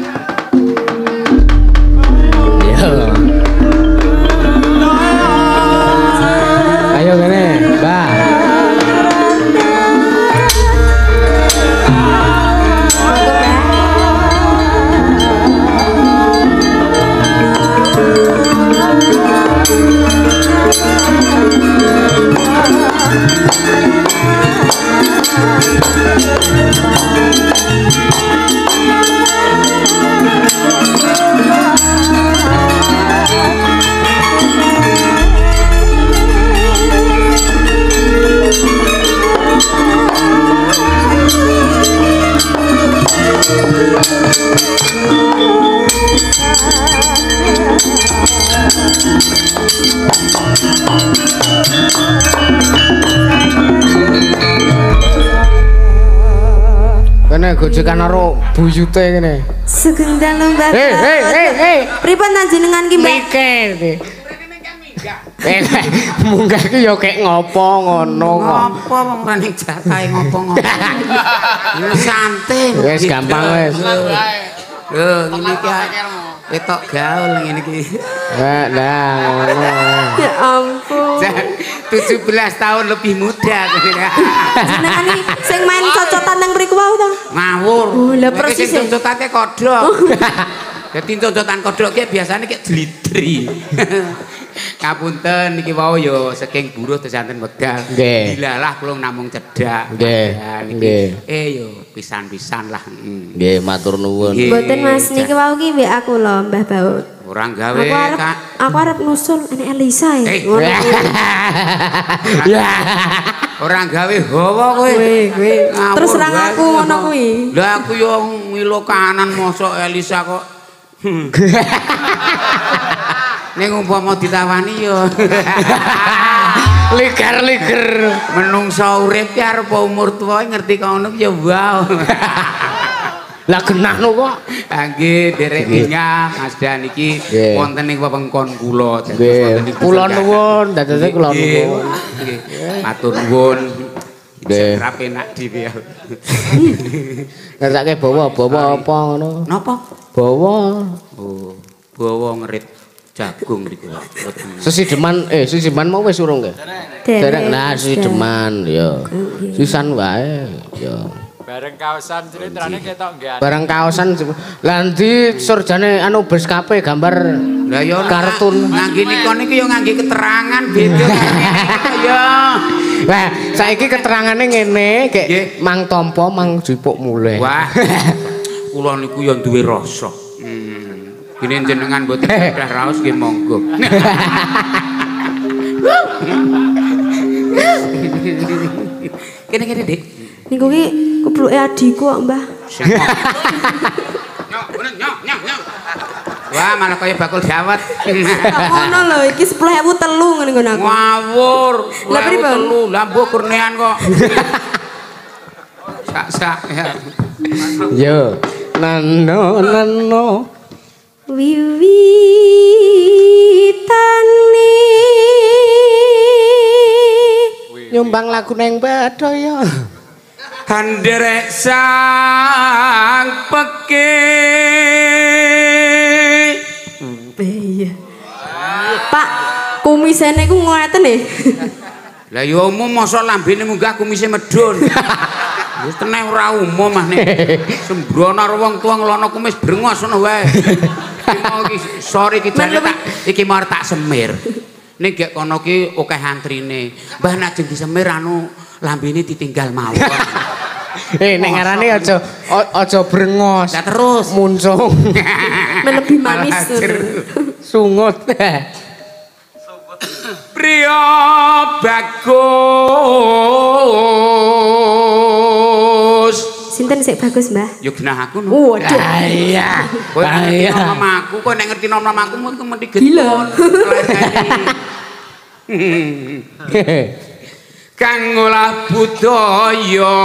Yo. Ayo ngene, Mbah. Kene gojekan karo buyute kene. Sugeng dalu Mbah. Hei. Pripun panjenengan ki, Mbak? Mikir. Munggah ki ya kek ngopo ngono kok. Ngopo wong ora ning jatahe ngopo-ngopo. Ini santai. Wis gampang wis. Lho, ngene iki ketok gaul ngene iki. Nah, ngono. Ya ampun. 17 tahun lebih muda. Jenengan iki sing main cocotan nang mriku wae to? Ngawur. Oh, lha persis. Sing cocotane kodhok. Dadi cocotan kodhok ki biasane kek dlidri. Kapunten niki wau ya saking buruh tesanten wekdal. Dilalah kula namung cedhak. Nggih. Yo pisan-pisan lah. Nggih, matur nuwun. Mboten Mas niki wau ki WA kula Mbah Baut. Ora gawe Aku arep nusul nek Elisa ya. Ya. Ora gawe hawa kowe. Terus serang aku ngono kuwi. Lah aku yo ngilo kanan mosok Elisa kok. Ning umpama ditawani yo. Ligar-liger. Menungso urip ki arep umur tuwa ngerti kono ya wow. Lah genah no kok. Nggih, derek minyak Mas Dan iki wonten ing wewengkon kula. Nggih. Kula nuwun, dadose kula nuwun. Nggih. Matur nuwun. Nggih. Rapenak dhewe. Ngersake bawa apa ngono? Napa? Bawa. Oh, bawa ngerit jagung niku. Sisideman mau wis urung nggih? Derek. Nah, sisideman ya. Sisan wae ya. Bareng kaosan ceritane ketok nggih. Bareng kaosan lah ndi surjane anu bes kape gambar lah ya kartun. Ngangge nikon iki ya ngangge keterangan beda. Ya. Lah saiki keterangane ngene gek Mang Tompo Mang Jipuk mulih. Wah. Kula niku ya duwe rasa. Gini jenengan mboten gadah raos nggih monggo. Kene-kene, Dik. Niku ki kupluke adikku kok, Mbah. Nyok. Wah, malah kaya bakul dawet. Ngono lho, iki 10.000 telu ngene nggon aku. Ngawur. Lah pripun? Lah mbok kurnian kok. Sak ya. Yo, nano. Wiwitane Nyumbang lagu neng Badaya. Handerek sang peke. Iya. Pak, kumisene ku ngoten nggih. Lah ya umum mosok lambene munggah kumise medun. Wis teneh ora umum ah nek sembrono karo wong tuwa nglono kumis brengos ngono wae. Sorry iki jane tak iki mau tak semir. Ning gek kono ki akeh antrine. Mbah nek jeng disemir anu lambene ditinggal mawon. Nek ngarane aja brengos. Lah terus muncung. Lebih manis. Sungut. Priya bagus. Sinten sik bagus, Mbah? Ya genah aku no. Waduh. Iya. Kowe ngerti nama aku, kowe nek ngerti nama aku mesti Gila. Kang ngolah budaya.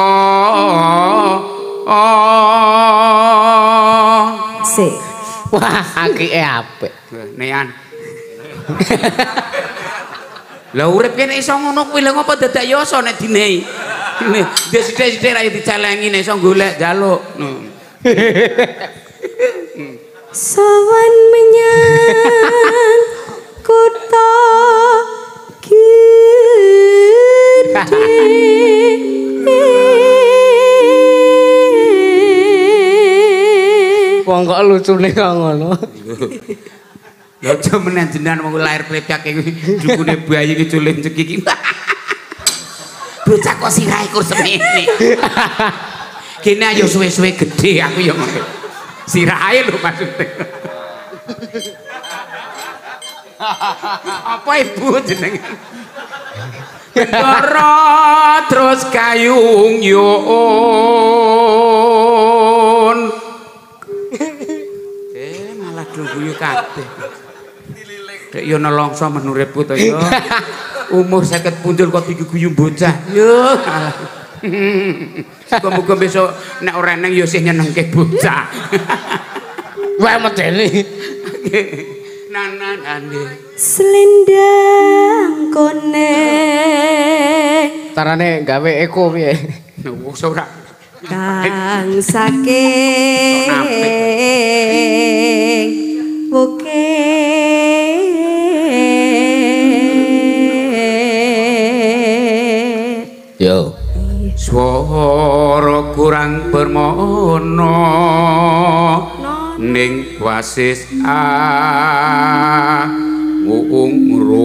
Sik. Wah, akike apik. Nean. Lah urip kene iso ngono kuwi lha ngopo dadak yoso nek dinehi. Sithik-sithik ra dicelengi nek iso golek njaluk. Sawan menyang kota gede. Wong kok lucune kok ngono. Lha aja menen jenengan wong lahir plepyak iki dukune bayi iki culin cek iki. Bocah kok sirahe kur semene. Kene ayo suwe-suwe gede aku ya ngono. Sirahe lho maksudnya. Apa ibu jenengan? Kendara terus kayung yun. Malah guyu kabeh. Dek yo nelongso menuripku to yo. Umur 50 pundul kok diguyu bocah. Yo. Muga-muga besok nek ora neng yo sih nyenengke bocah. Wae medeni. Nanane. Selendang koneng. Carane gawe eko piye? Wis ora. Kang saking buke. Yo. Swara kurang permono ning wasis ngungro.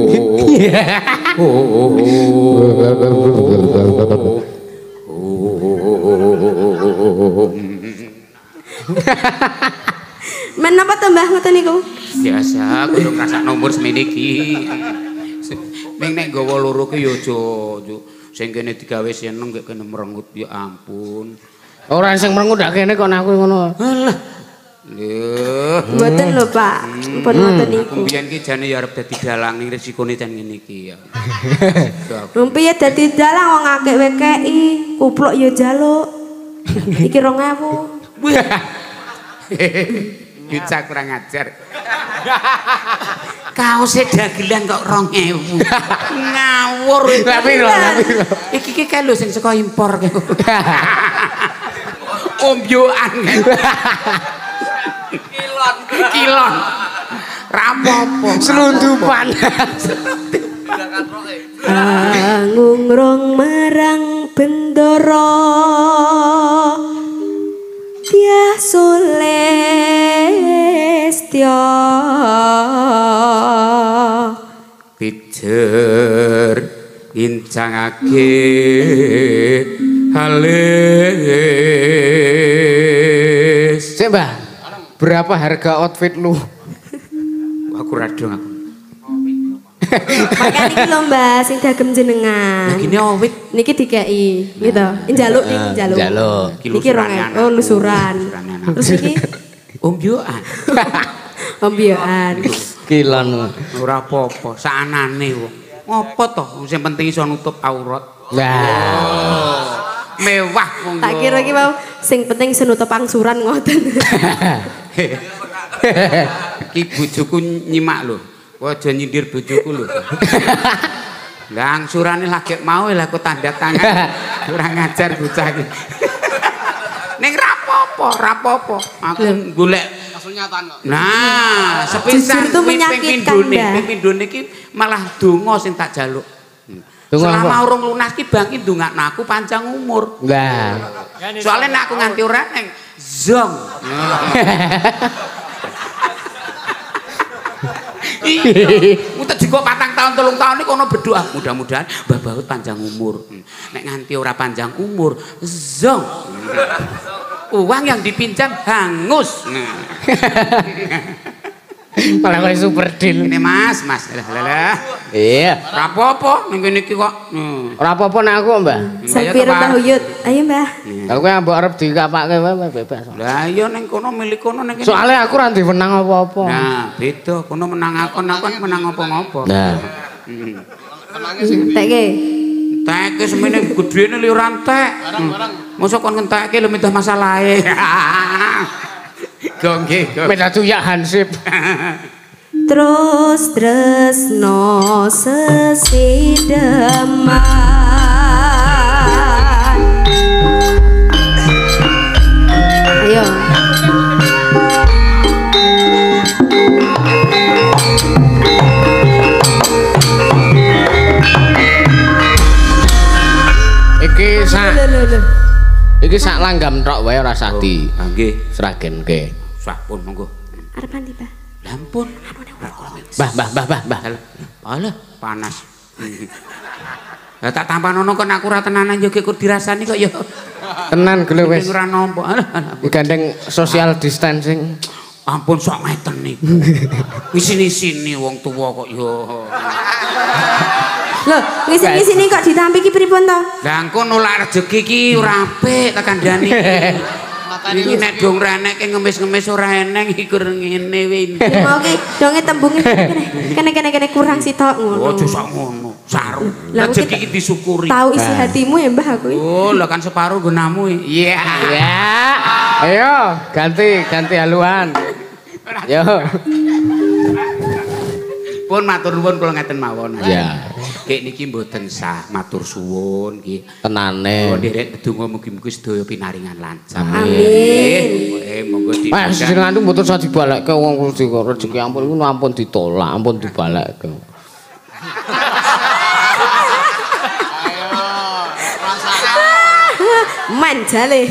Menapa to Mbah ngoten niku? Biasa kudu ngrasakno umur semene iki. Ning nek nggawa loro ki yo aja sing kene digawe seneng kek kene merengut ya ampun. Ora sing merengut dak kene kok aku ngono. Alah. Lho. Mboten lho Pak. Pun ngoten niku. Mbiyen ki jane ya arep dadi dalang ning resikone jan ngene iki ya. Wong piye dadi dalang wong akeh wekeki, kupluk ya jaluk. Iki 2000. Yucak kurang ajar. Kaose dagelan kok 2000. Ngawur. Tapi iki kae lho sing saka impor. Ombyoan. Kilon. Rapopo. Selundupan. Ngungrong marang bendoro Dyah Sulistya pijer ngincangake halis. Sik, Mbah. Berapa harga outfit lu? Aku radong aku. Makanya iki lho Mbak sing dagem jenengan. Gini awit Niki dikei gitu. Njaluk ning njaluk. Njaluk. Niki lusuran. Terus iki ombyoan. ombyoan. Kilon. Ora apa-apa, saanane wong. Ngopo to? Sing penting iso nutup aurat. Nah. Mewah wong. Tak kira iki mau sing penting iso nutup angsuran ngoten. Ki bojoku nyimak lho. Aja nyindir bojoku lho. Lah angsurane lagi mau lha aku tanda tangan. Kurang ngajar bocah iki. Ning rapopo. Aku golek langsung nyatan kok. Nah, sepisan itu menyakitkan pindone iki malah donga sing tak jaluk. Selama urung lunas ki bang ki ndongakno aku panjang umur. Lah. Soalnya nek aku nganti ora neng zong. Utek jiko 4 tahun 3 tahun iki kono berdoa mudah-mudahan Mbah Baut panjang umur. Nek nganti ora panjang umur zong. Uang yang dipinjam hangus. Malah kaya super deal. Ini mas. Lah. Iya. Ora apa-apa ning kene iki kok. Ora apa-apa nek aku, Mbah. Sepiro Mbah Uyut? Ayo Mbah. Aku yang mbok arep dikapake wae bebas. Lah iya ning kono milik kono ning kene. Soale aku ora diwenang apa-apa. Nah, beda. Kono menang aku menang apa-apa. Nah. Tekke. Tekke semene gedene li ora entek. Mosok kon ngentekke lho mindah masalahe. Gongge. Beda tuyak hansip. Terus tresno sesideman. Ayo. Iki sak langgam tok wae ora sadi. Nggih, seragenke. Sampun monggo. Arep ndi, Pak? Lampun. Mbah. Alah, panas. Lah tak tampanono kon aku ora tenanan yo kok dirasani kok yo. Tenan gele wis. Ora nampa. Digandeng social distancing. Ampun sok ngeten niku. Isini-sini wong tuwa kok yo. Lho, ngisi-ngisini kok ditampi ki pripun to? Lah engko nolak rezeki ki ora apik tak kandhani. Iki nek dong renek ki ngemis-ngemis ora eneng iku ngene wae. Mau ki donge tembunge kene kurang sitok ngono. Ojo sak ngono. Saru. Rezeki iki disyukuri. Tahu isi hatimu ya Mbah aku. Oh, lah kan separuh gunamu. Iya. Ya. Ayo, ganti haluan. Yo. Pun matur nuwun kula ngeten mawon. Ya. Kek niki mboten sah matur suwun nggih. Tenane. Kula nderek ndedonga mugi-mugi sedaya pinaringan lancar. Amin. Monggo di. Mas jenengan tuh mboten usah dibalekke wong rezeki ampun iku ampun ditolak, ampun dibalekke. Manjale.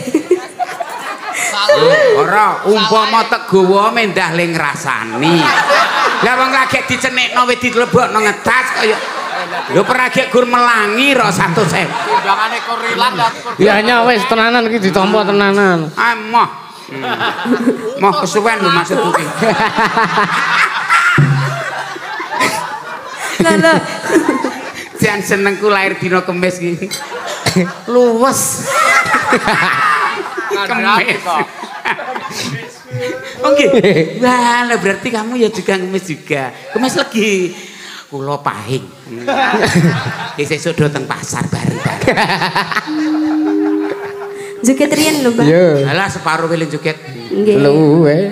Ora, umpama tegawa mendah ling ngrasani. Lah wong lagi dicenekno wis dilebokno ngedas kaya lho peragek gur melangi ro 100.000. Timbangane kurilan Ya nya wis tenanan iki ditampa tenanan. Moh. Moh kesuwen lho maksudku ki. Lho. Jan senengku lahir dina Kamis iki. Luwes. Kamis. Oke. Wah, berarti kamu ya juga ngemis juga. Kemis lagi. Kulo pahing. Sesuk do teng pasar bareng-bareng. Joget riyen lho, Mbah. Iya. Alah separuh wile joget. Nggih. Luwe.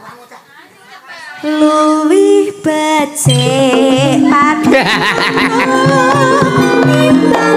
Luwih becik padha timbang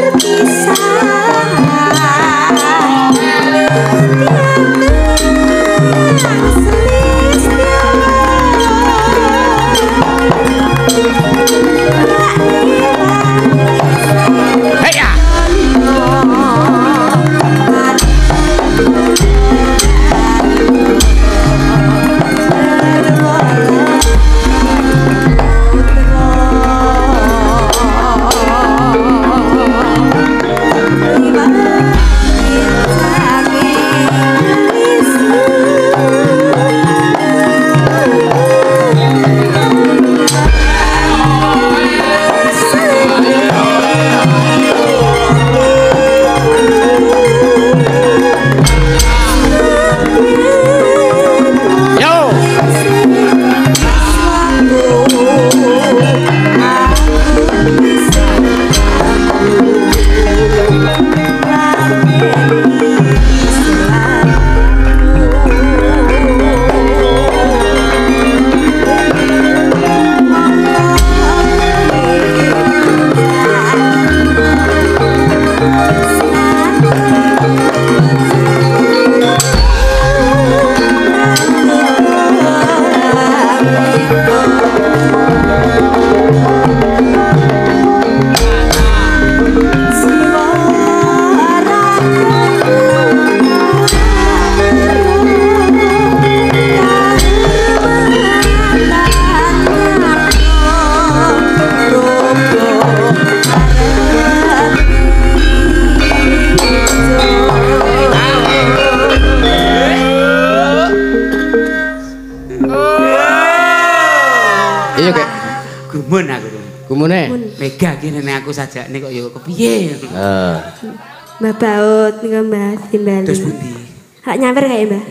gumun aku. Gumune? Mega ki nek aku sajakne kok ya kepiye. Heeh. Mbah Baut niku Mbah Timbali. Terus pundi? Hak nyamper kae Mbah.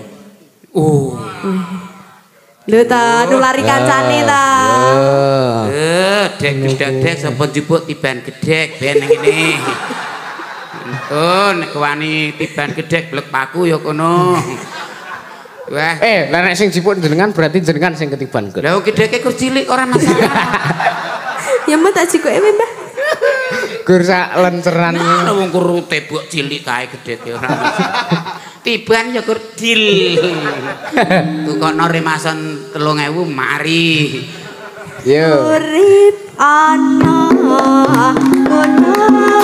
Oh. Lho ta nulari kancane ta. Dek gedek sapa njupuk tiban gedek ben ngene. Nek wani tiban gedek blek paku ya kono. Wah. Lah nek sing jipuk jenengan berarti jenengan sing ketiban gedek. Lah gedeke kur cilik ora masalah. Ya mbak tak jikoke Mbah. Gur sak lenceran. Nah, wong kur tebok cilik kae gedeke ora masalah. Tiban ya kur dil. Tukokno remason 3.000 mari. Yo. Urip ana kono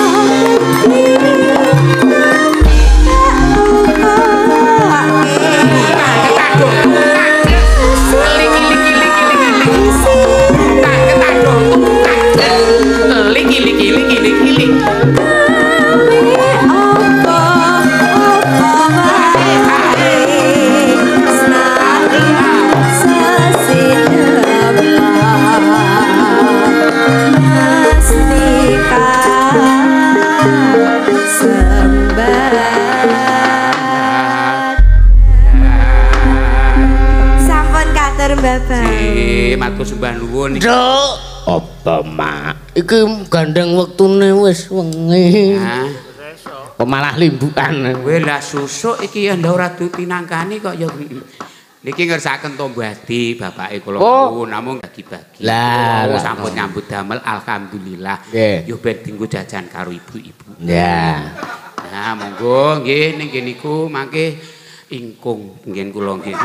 matur sembah nuwun. Dok, apa mak? Iki gandeng wektune wis wengi. Nah, Pemalah limbukan. kowe lah susuk iki ya ndak ora pinangkani kok ya. Niki ngersakaken to Mbadi bapake kula namung bagi-bagi. Lah, sampun nyambut damel alhamdulillah. Yo ben dinggo jajan karo ibu-ibu. Ya. Nah, monggo nggih ning kene niku mangke ingkung nggih kula nggih.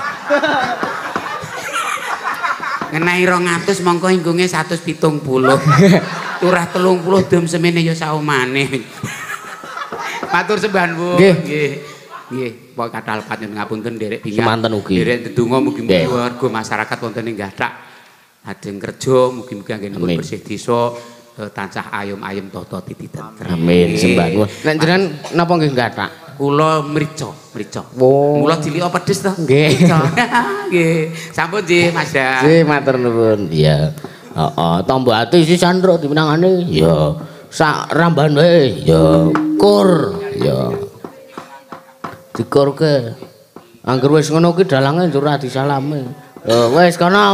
Ngenahi 200 mongko ingkunge 170. Turah 30 dom semene ya saumane. Matur sembah nuwun. Nggih. Nggih, pok kathah panjenengan ngapunten nderek bingah. Semanten ugi. Nderek ndedonga mugi-mugi warga masyarakat wonten ing gathak ajeng kerja mugi-mugi anggenipun bersih desa tansah ayem-ayem tata titi tentrem. Amin sembah nuwun. Nek jenengan napa nggih gathak? Kula mrica. Mula cilik pedes to? Nggih. Nggih. Sampun nggih, Mas. Nggih, matur nuwun. Iya. Heeh, tombo ati sisan ro dimenangane. Ya, sak ramban wae. Ya, kur. Ya. Dikurke. Angger wis ngono kuwi dalange njur ora disalami. Wis kono.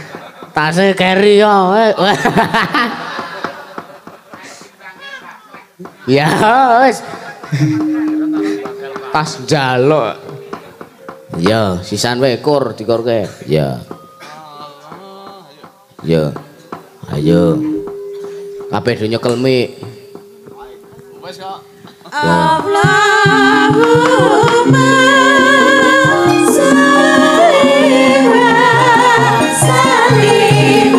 Tase keri yo. Ya wis. Pas njaluk. Ya, sisan wae kur dikurke. Ya. Ya. Ayo. Kabeh do nyekel mik. Wis kok. Allahumma salli wa sallim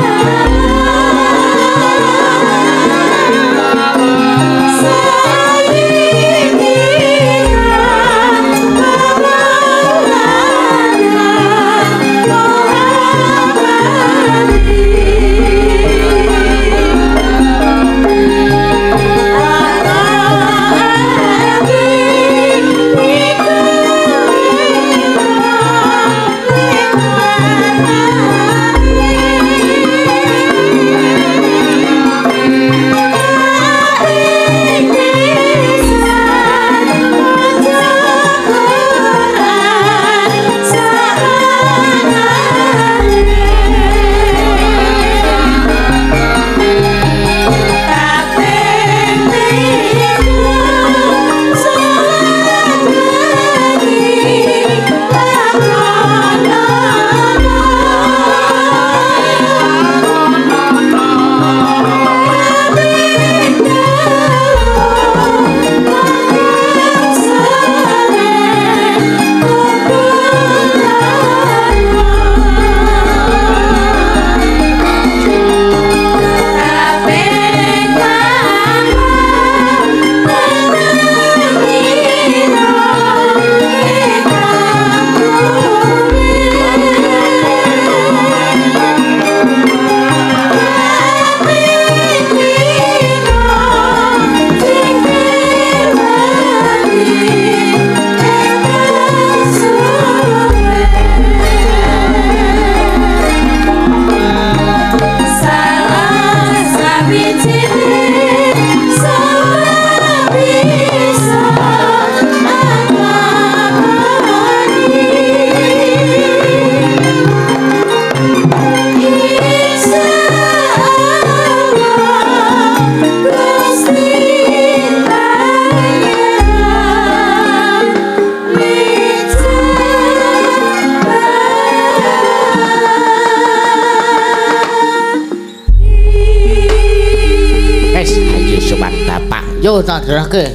Yo tak derake.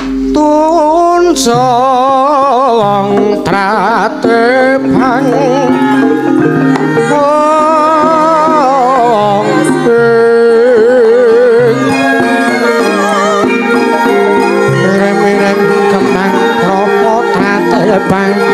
Tun song tratepan wong rem kembang kropo tratepan